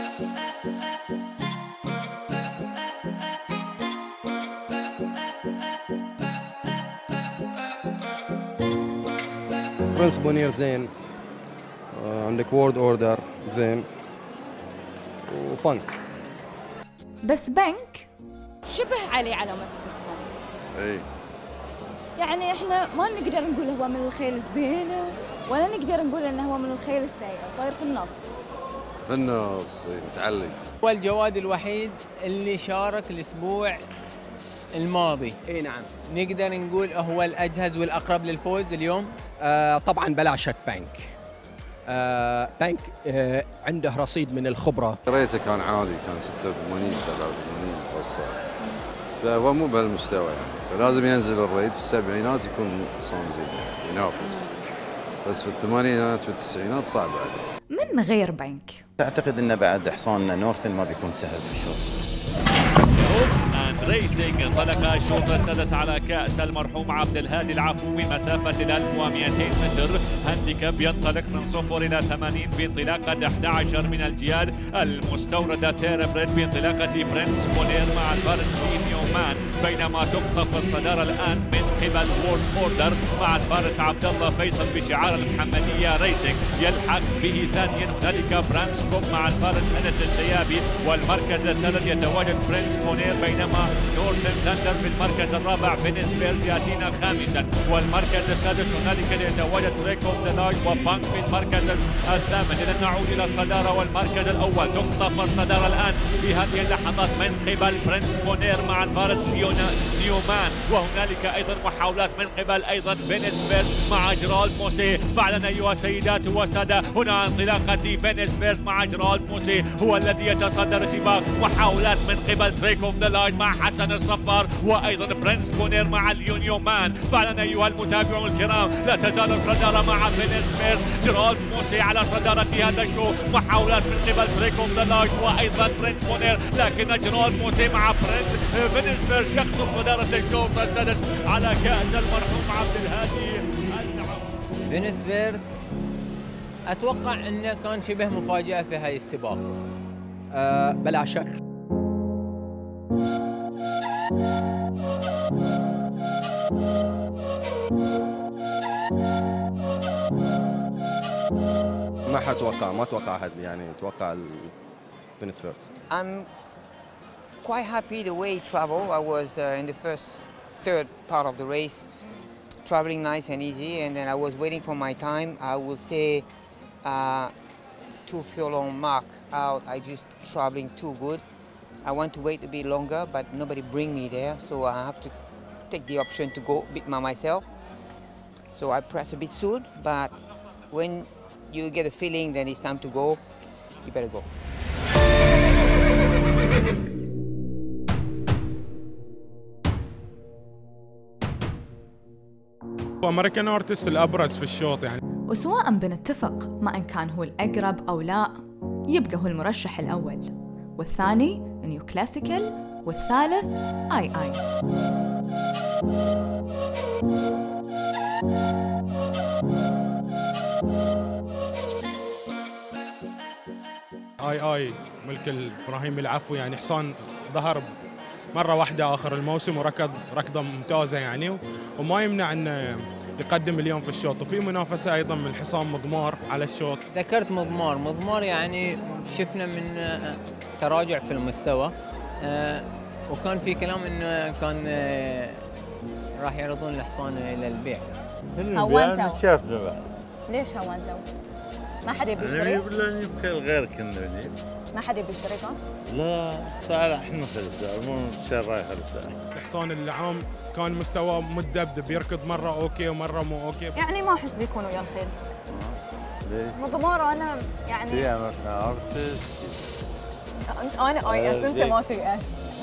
Speaker 13: برنس بونير زين، عندك وورد اوردر زين، وبانك.
Speaker 7: بس بنك
Speaker 1: شبه عليه علامة استفهام.
Speaker 14: اي
Speaker 1: يعني احنا ما نقدر نقول هو من الخيل الزينة ولا نقدر نقول انه هو من الخيل السيئة، صاير في النص.
Speaker 14: في النص متعلق.
Speaker 21: هو الجواد الوحيد اللي شارك الاسبوع الماضي.
Speaker 15: اي نعم.
Speaker 21: نقدر نقول هو الاجهز والاقرب للفوز اليوم.
Speaker 15: آه طبعا بلا شك بنك. آه بنك آه عنده رصيد من الخبره.
Speaker 14: ريته كان عالي، كان ستة وثمانين سبعة وثمانين متوسط، فهو مو بهالمستوى يعني، فلازم ينزل الريت. في السبعينات يكون حصان زين ينافس، بس في الثمانينات والتسعينات صعب عليه.
Speaker 7: من غير بنك
Speaker 4: اعتقد انه بعد حصان نورثن ما بيكون سهل في الشوط.
Speaker 6: اند ريسينج انطلق الشوط السادس على كأس المرحوم عبد الهادي العفوي مسافة ألف ومئتين متر. هانديكاب ينطلق من صفر إلى ثمانين بانطلاقة أحد عشر من الجياد المستوردة ثيربريد بانطلاقة برنس بونير مع الفارس في نيومان، بينما تخطف الصدارة الآن من قبل وورد اوردر مع الفارس عبد الله فيصل بشعار المحمدية ريسينج. يلحق به ثانيا هنالك برانسكوب مع الفارس أنس السيابي، والمركز الثالث يتواجد برنس بونير، بينما نورثن ثاندر في المركز الرابع. فينيسبيرز ياتينا خامسا، والمركز السادس هنالك يتواجد تريك اوف ذا لايت وبانك في المركز الثامن. اذا نعود الى الصداره والمركز الاول. تخطف الصداره الان في هذه اللحظات من قبل برنس بونير مع الفارس نيومان، وهنالك ايضا محاولات من قبل ايضا فينيسبيرز مع جرالد موسي. فعلا ايها السيدات والساده، هنا انطلاقه فينيسبيرز مع جرالد موسي هو الذي يتصدر سباق. محاولات من قبل تريك اوف ذا لايت مع حسن الصفار، وايضا برنس بونير مع اليونيو مان. فعلا ايها المتابعون الكرام، لا تزال الصداره مع فينيسبيرز. جرالد موسي على صداره هذا الشوط. محاولات من قبل تريك اوف ذا لايت وايضا برنس بونير، لكن جرالد موسي مع برنس فينيسبيرز يخطف صداره الشوط السادس على كأس المرحوم عبد الهادي العفوي.
Speaker 21: فينيسبيرز اتوقع انه كان شبه مفاجاه في هاي السباق.
Speaker 15: آه بلا شك.
Speaker 13: ما حتوقع ما اتوقع احد يعني اتوقع فينيسبيرز.
Speaker 9: I'm quite happy the way he traveled. I was uh, in the first third part of the race, traveling nice and easy, and then I was waiting for my time. I will say uh, two furlong mark out. I just traveling too good. I want to wait a bit longer, but nobody bring me there, so I have to take the option to go a bit by myself. So I press a bit soon, but when you get a feeling that it's time to go, you better go.
Speaker 19: أمريكان أورتس الأبرز في الشوط يعني.
Speaker 7: وسواء بنتفق مع إن كان هو الأقرب أو لا، يبقى هو المرشح الأول، والثاني نيو كلاسيكال، والثالث آي آي.
Speaker 19: آي آي ملك إبراهيم العفوي، يعني حصان ظهر مرة واحدة آخر الموسم وركض ركضة ممتازة يعني، وما يمنع أنه يقدم اليوم في الشوط. وفي منافسة أيضا من حصان مضمار على الشوط.
Speaker 21: ذكرت مضمار، مضمار يعني شفنا من تراجع في المستوى، وكان في كلام انه كان راح يعرضون الحصان الى البيع.
Speaker 8: هونتوا شافنا بعد.
Speaker 1: ليش هونتوا؟ ما حد يبي يشتري؟
Speaker 8: نجيب لنا يمكن غير كنا نجيب.
Speaker 1: ما حد يبي يشتريكم؟
Speaker 8: لا سعر احنا خلصنا، مو الشراي خلصنا.
Speaker 19: الحصان العام كان مستوى متذبذب، يركض مره اوكي ومره مو اوكي.
Speaker 1: يعني ما احس بيكون ويا الخيل.
Speaker 8: ليش؟
Speaker 1: مضمار انا يعني
Speaker 8: في امرنا ارتس.
Speaker 1: انا اي اس انت ما تيأس.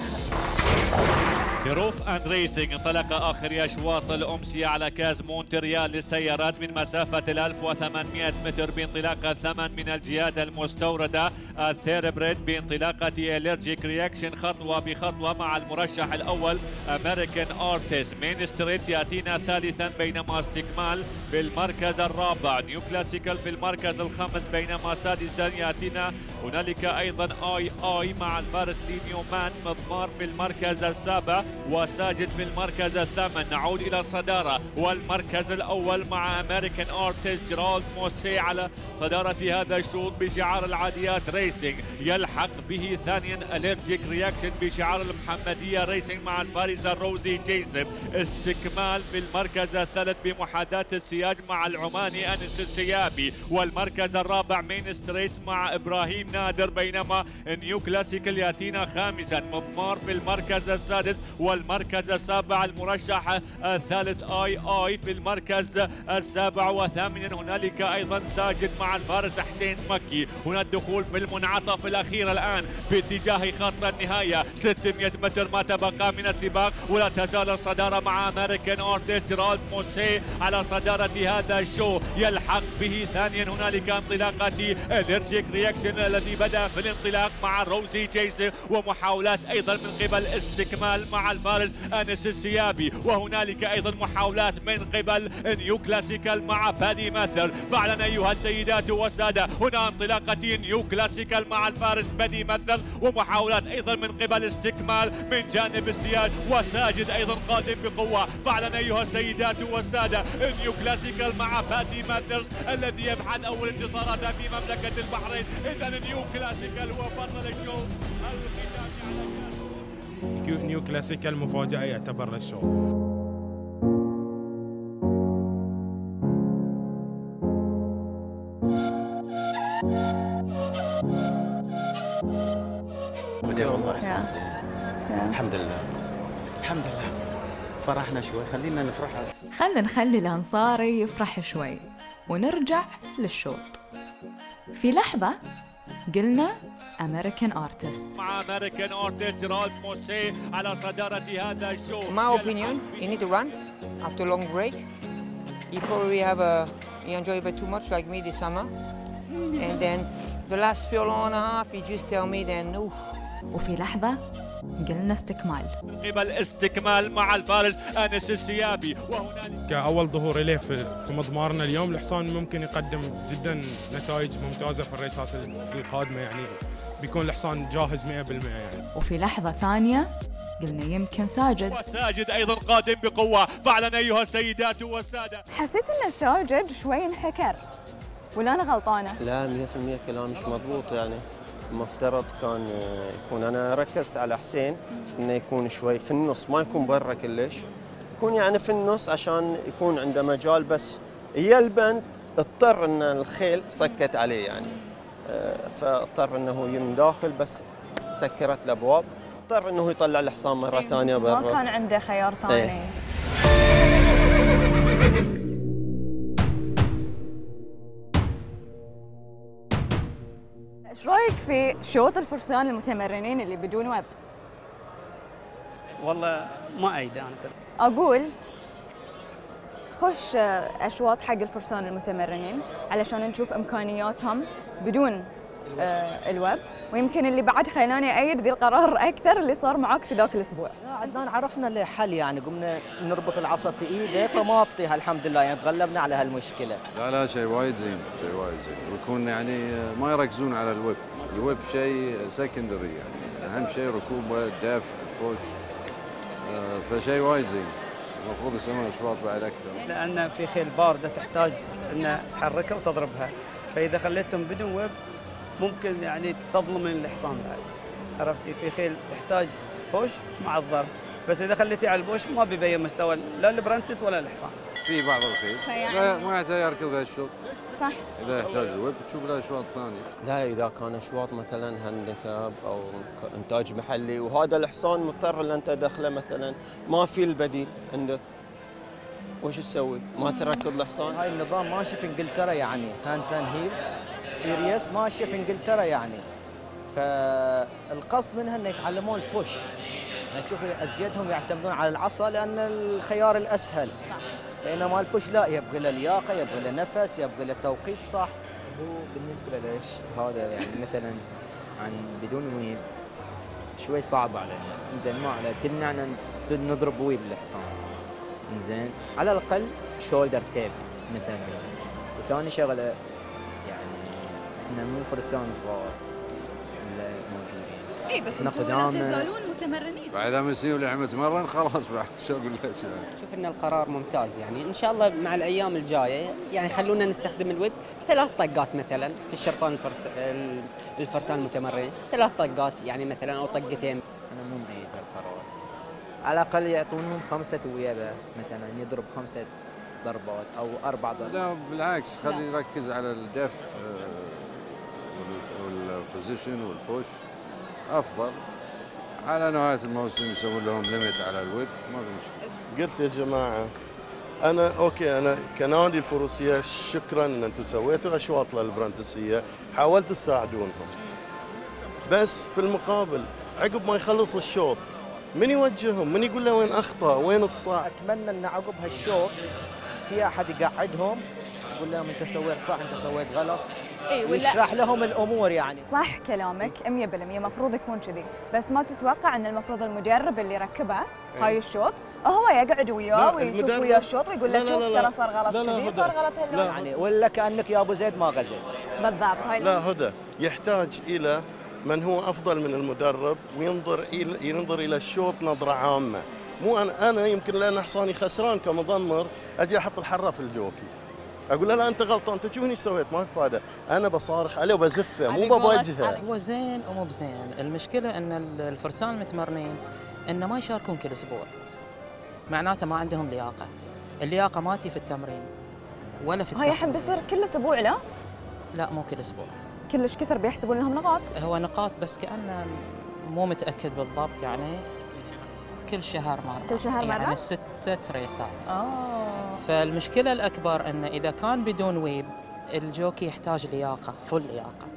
Speaker 6: هيروف اند ريسينج انطلق اخر اشواط الامسيه على كاس مونتريال للسيارات من مسافه ألف وثمانمئة متر بانطلاقه ثمان من الجياد المستورده الثيربريد بانطلاقه اليرجيك رياكشن خطوه بخطوه مع المرشح الاول امريكان ارتس. مين ستريت ياتينا ثالثا بينما استكمال في المركز الرابع، نيو كلاسيكال في المركز الخامس بينما سادسا ياتينا هنالك أيضا آي آي مع الفارس لينيو مان. مضمار في المركز السابع وساجد في المركز الثامن. نعود إلى الصدارة والمركز الأول مع أمريكان آرتست جيرالد موسي على صدارة هذا الشوط بشعار العاديات ريسينج. يلحق به ثانيا أليرجيك رياكشن بشعار المحمدية ريسينج مع الفارسة روزي جيسب. استكمال في المركز الثالث بمحاذاة السياج مع العماني أنس السيابي. والمركز الرابع مين ستريس مع إبراهيم نادر، بينما نيو كلاسيكال ياتينا خامسا. مضمار في المركز السادس والمركز السابع. المرشح الثالث آي آي في المركز السابع. وثامنا هنالك أيضا ساجد مع الفارس حسين مكي. هنا الدخول في المنعطف الأخير الآن باتجاه خط النهاية. ستمئة متر ما تبقى من السباق، ولا تزال الصدارة مع أمريكان آرتست جيرالد موسي على صدارة هذا الشو. يلحق به ثانيا هنالك انطلاقة اليرجيك رياكشن الذي بدأ في الانطلاق مع روزي جيسي، ومحاولات أيضا من قبل استكمال مع الفارس أنس السيابي. وهنالك أيضا محاولات من قبل نيو كلاسيكال مع بادي ماثر. فعلا أيها السيدات والسادة، هنا انطلاقة نيو كلاسيكال مع الفارس بادي ماثر، ومحاولات أيضا من قبل استكمال من جانب السياج، وساجد أيضا قادم بقوة. فعلا أيها السيدات والسادة، نيو كلاسيكال مع بادي ماثرز الذي يبحث أول انتصاراته في مملكة البحرين. إذا نيو كلاسيكال هو بطل الشو الختامي على
Speaker 19: نيو كلاسيكال مفاجأة يعتبر للشو.
Speaker 4: مدير والله احسن. الحمد لله الحمد لله فرحنا شوي، خلينا نفرح.
Speaker 7: خلنا نخلي الأنصاري يفرح شوي ونرجع للشوط. في لحظة قلنا أمريكان آرتست
Speaker 6: مع أمريكان آرتست جيرالد موسي على صدارة هذا الشو.
Speaker 9: In my opinion, he need to run after a long break. He probably have a he enjoyed it too much like me this summer. And then the last furlong and a half, he just tell me then, oof.
Speaker 7: وفي لحظة قلنا استكمال.
Speaker 6: من قبل استكمال مع الفارس أنس السيابي. وهنالك
Speaker 19: كأول ظهور إليه في في مضمارنا اليوم، الحصان ممكن يقدم جدا نتائج ممتازة في الريسات القادمة، يعني بيكون الحصان جاهز مئة بالمئة يعني.
Speaker 7: وفي لحظة ثانية قلنا يمكن ساجد.
Speaker 6: وساجد أيضا قادم بقوة. فعلا أيها السيدات والسادة،
Speaker 1: حسيت إن ساجد شوي انحكر، ولا أنا غلطانة؟
Speaker 2: لا مئة بالمئة كلام مش مضبوط. يعني المفترض كان يكون، أنا ركزت على حسين إنه يكون شوي في النص، ما يكون برا كلش، يكون يعني في النص عشان يكون عنده مجال. بس هي البنت اضطر إن الخيل سكت عليه يعني، فاضطر إنه يم داخل، بس سكرت الأبواب، اضطر إنه يطلع الحصان مرة ثانية برا.
Speaker 1: ما كان عنده خيار ثاني. ايه. ايش رايك في شوط الفرسان المتمرنين اللي بدون وب؟
Speaker 5: والله ما أيد أنا ترى.
Speaker 1: اقول خش اشواط حق الفرسان المتمرنين علشان نشوف امكانياتهم بدون آه الوب، ويمكن اللي بعد خلاني ايد ذي القرار اكثر اللي صار معاك في ذاك الاسبوع.
Speaker 22: عدنان عرفنا له حل، يعني قمنا نربط العصا في ايده فما تطيها الحمد لله، يعني تغلبنا على هالمشكله.
Speaker 14: لا لا شيء وايد زين، شيء وايد زين، ويكون يعني ما يركزون على الويب، الويب شيء سكندري يعني، اهم شيء ركوبه، دف، بوش، فشيء وايد زين. المفروض يسوون اشواط بعد اكثر.
Speaker 5: لان في خيل بارده تحتاج ان تحركها وتضربها، فاذا خليتهم بدون ويب ممكن يعني تظلم الحصان بعد. عرفتي؟ في خيل تحتاج بوش مع الضرب، بس اذا خليتي على البوش ما بيبين مستوى لا البرنتس ولا الحصان.
Speaker 14: في بعض الخيل
Speaker 1: فيعني
Speaker 14: ما يحتاج يركض هالشوط.
Speaker 1: صح.
Speaker 14: اذا يحتاج الويب تشوف له اشواط ثانيه.
Speaker 2: لا اذا كان اشواط مثلا هانديكاب او انتاج محلي، وهذا الحصان مضطر ان انت تدخله مثلا ما في البديل عندك، وش تسوي؟ ما تركض الحصان؟
Speaker 22: هاي النظام ماشي في انجلترا يعني، هاندز اند هيلز سيريس ماشيه في انجلترا يعني، فالقصد منها انه يتعلمون البوش. يعني تشوف ازيدهم يعتمدون على العصا لان الخيار الاسهل.
Speaker 1: صح.
Speaker 22: بينما البوش لا، يبغى له لياقه، يبغى له نفس، يبغى له توقيت صح.
Speaker 16: هو بالنسبه ليش هذا يعني مثلا عن بدون ويب شوي صعب علينا، زين ما على تمنعنا نضرب ويب الحصان. زين على الاقل شولدر تيب مثلا. وثاني شغله يعني احنا مو فرسان صغار، موجودين.
Speaker 1: اي بس انتم لا تزالون متمرنين.
Speaker 14: بعد خمس سنين ولحم متمرن خلاص بعد شو اقول لك.
Speaker 18: شوف ان القرار ممتاز يعني ان شاء الله مع الايام الجايه يعني خلونا نستخدم الويب ثلاث طقات مثلا في الشرطان الفرس الفرسان المتمرن ثلاث طقات يعني مثلا او طقتين.
Speaker 16: انا مو مؤيد بالقرار. على الاقل يعطونهم خمسه ويابه مثلا يضرب خمسه ضربات او اربع ضربات.
Speaker 14: لا بالعكس خليه يركز على الدفع والبوزيشن والبوش افضل. على نهايه الموسم يسوون لهم ليميت على الويب ما في مشكله.
Speaker 10: قلت يا جماعه انا اوكي انا كنادي الفروسيه شكرا ان انتم سويتوا اشواط للبرنتسيه حاولت تساعدونهم. بس في المقابل عقب ما يخلص الشوط من يوجههم؟ من يقول له وين اخطا وين الصح؟
Speaker 22: اتمنى ان عقب هالشوط في احد يقعدهم يقول لهم انت سويت صح انت سويت غلط.
Speaker 1: اي ولا
Speaker 22: يشرح لهم الامور يعني.
Speaker 1: صح كلامك مية بالمية المفروض يكون كذي، بس ما تتوقع ان المفروض المدرب اللي ركبه هاي الشوط هو يقعد وياه ويشوف وياه الشوط ويقول له شوف ترى صار غلط كذي صار غلط هاللون
Speaker 22: يعني ولا كانك يا ابو زيد ما غزل.
Speaker 1: بالضبط هاي
Speaker 10: لا هدى يحتاج الى من هو افضل من المدرب وينظر الى ينظر الى الشوط نظره عامه. مو انا انا يمكن لان حصاني خسران كمضمر اجي احط الحره في الجوكي اقول له لا انت غلطان انت شوف ايش سويت ما في فايده. انا بصارخ عليه وبزفه مو بوجهه.
Speaker 3: هو زين ومو بزين. المشكله ان الفرسان المتمرنين انه ما يشاركون كل اسبوع معناته ما عندهم لياقه. اللياقه ما تي في التمرين ولا في التمرين.
Speaker 1: هاي الحين بيصير كل اسبوع لا؟
Speaker 3: لا مو كل اسبوع.
Speaker 1: كلش كثر بيحسبون لهم نقاط؟
Speaker 3: هو نقاط بس كأنه مو متأكد بالضبط يعني كل شهر مرة.
Speaker 1: كل شهر مرة؟
Speaker 3: يعني ستة ريسات.
Speaker 1: اه
Speaker 3: فالمشكلة الأكبر أنه إذا كان بدون ويب الجوكي يحتاج لياقة فل لياقة.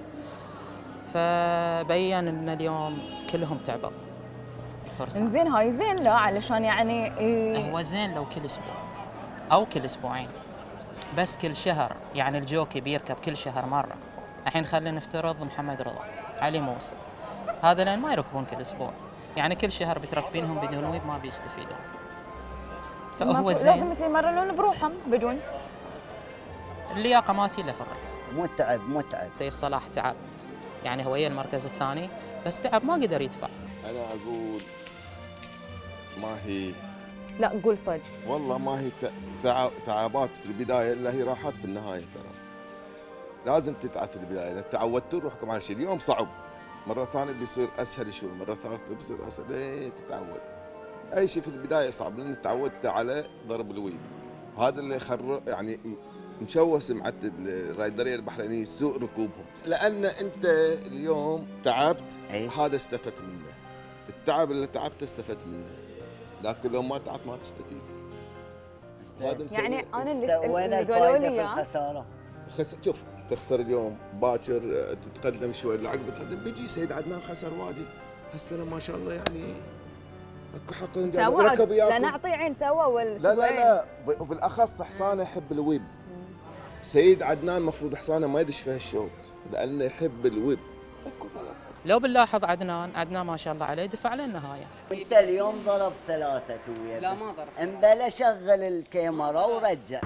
Speaker 3: فبين أن اليوم كلهم تعبوا الفرسان.
Speaker 1: زين هاي زين لا علشان يعني إيه؟
Speaker 3: هو زين لو كل أسبوع أو كل أسبوعين بس كل شهر يعني الجوكي بيركب كل شهر مرة. الحين خلينا نفترض محمد رضا علي موسى هذا لان ما يركبون كل اسبوع يعني كل شهر بتركبينهم بدون ويب ما بيستفيدون. فهو زين
Speaker 1: لازم يتمرنون بروحهم بدون
Speaker 3: اللياقه ما تي الا في الرئيس.
Speaker 24: متعب متعب.
Speaker 3: سيد صلاح تعب يعني هو المركز الثاني بس تعب ما قدر يدفع.
Speaker 17: انا اقول ما هي
Speaker 1: لا قول صدق
Speaker 17: والله ما هي تعبات في البدايه الا هي راحات في النهايه. ترى لازم تتعب في البدايه اذا تعودتوا روحكم على شيء. اليوم صعب مره ثانيه بيصير اسهل شوي مره ثالثه بيصير اسهل. ايه تتعود اي شيء في البدايه صعب لان تعودت على ضرب الويب. هذا اللي خر يعني مشوه سمعه الرايدريه البحرينيه سوء ركوبهم لان انت اليوم تعبت هذا استفدت منه. التعب اللي تعبته استفدت منه لكن لو ما تعبت ما تستفيد.
Speaker 1: يعني انا اللي
Speaker 24: وين
Speaker 1: قالوا
Speaker 24: الفائده
Speaker 1: لي
Speaker 24: في الخساره؟
Speaker 17: خس... شوف تخسر اليوم باكر تتقدم شوي العقب تتقدم بيجي سيد عدنان خسر واجد هالسنه ما شاء الله يعني اكو حق انجاز ركب وياكم.
Speaker 1: لا نعطي عين توا ولا
Speaker 17: لا لا لا وبالاخص حصانه يحب الويب. سيد عدنان المفروض حصانه ما يدش في هالشوط لانه يحب الويب. اكو غلط.
Speaker 3: لو بنلاحظ عدنان عدنان ما شاء الله عليه دفع للنهايه.
Speaker 24: انت اليوم ضرب ثلاثه ويا
Speaker 18: لا ما ضرب.
Speaker 24: امبلا شغل الكاميرا ورجع.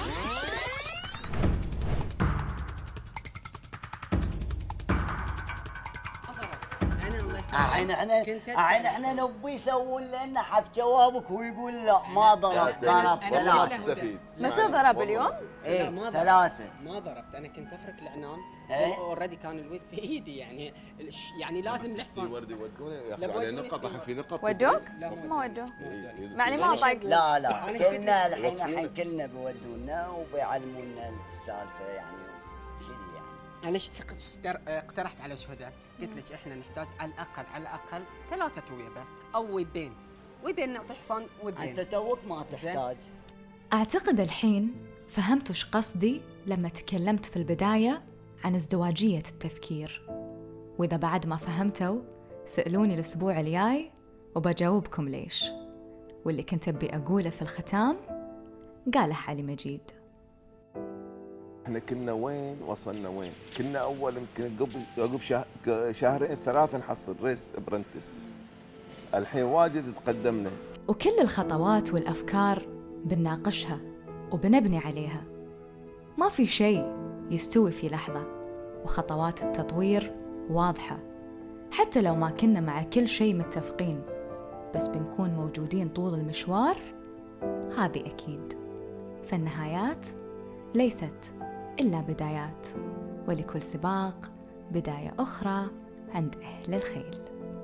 Speaker 24: الحين احنا الحين احنا نبي يسوون لنا حق جوابك ويقول لا ما ضرب ضرب ثلاثة.
Speaker 17: تستفيد.
Speaker 1: متى ضرب اليوم؟
Speaker 24: ايه
Speaker 18: ما
Speaker 24: ثلاثة.
Speaker 18: ما ضربت انا كنت افرك العنان زي اوريدي كان الويب في ايدي يعني يعني لازم الحصان
Speaker 17: ورد يودونه ياخذوا عليه نقط. الحين في نقط
Speaker 1: ودوك؟ ما ودوه معني ما طاق.
Speaker 24: لا لا كلنا الحين الحين كلنا بيودونا وبيعلمونا السالفة يعني كذي يعني.
Speaker 18: انا اقترحت على شهداء قلت لك احنا نحتاج على الاقل على الاقل ثلاثه ويبه او ويبين ويبين نعطي حصان ويبين.
Speaker 24: انت توك ما تحتاج.
Speaker 7: اعتقد الحين فهمت وش قصدي لما تكلمت في البدايه عن ازدواجيه التفكير، واذا بعد ما فهمتوا سالوني الاسبوع الجاي وبجاوبكم ليش. واللي كنت ابي اقوله في الختام قاله علي مجيد.
Speaker 17: احنا كنا وين وصلنا وين؟ كنا اول يمكن قبل عقب شهرين ثلاثه نحصل ريس برنتس. الحين واجد تقدمنا.
Speaker 7: وكل الخطوات والافكار بنناقشها وبنبني عليها. ما في شيء يستوي في لحظه، وخطوات التطوير واضحه حتى لو ما كنا مع كل شيء متفقين، بس بنكون موجودين طول المشوار، هذه أكيد. فالنهايات ليست إلا بدايات، ولكل سباق بداية أخرى عند أهل الخيل.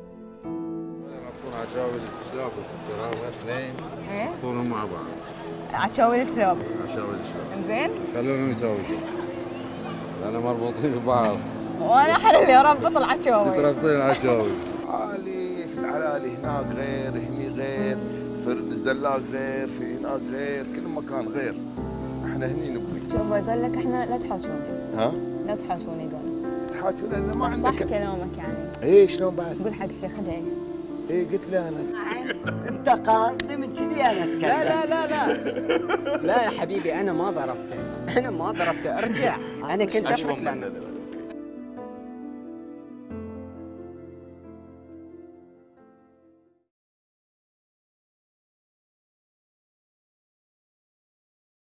Speaker 14: عشاوي الشباب والتراب اثنين
Speaker 1: ايه
Speaker 14: يطولون مع بعض.
Speaker 1: عشاوي الشباب.
Speaker 14: عشاوي الشباب.
Speaker 1: انزين.
Speaker 14: خلوهم يتوجوا. لأن مربوطين ببعض.
Speaker 1: وانا حل اللي اربط العشاوي.
Speaker 14: تربطين العشاوي.
Speaker 17: عالي في العلالي هناك غير، هني غير، في الزلاق غير، في هناك غير، كل مكان غير. احنا هني نبوي.
Speaker 1: شوف يقول لك احنا لا تحاشوني.
Speaker 17: ها؟
Speaker 1: لا تحاشوني يقول.
Speaker 17: تحاشون لان ما عندك.
Speaker 1: صح كلامك يعني.
Speaker 17: ايه شلون بعد؟
Speaker 1: قول حق الشيخ ادعي.
Speaker 17: ايه قلت له انا.
Speaker 24: انت قاضي من كذي انا اتكلم.
Speaker 18: لا لا لا لا لا يا حبيبي انا ما ضربته، انا ما ضربته، ارجع، انا كنت افرق لنا.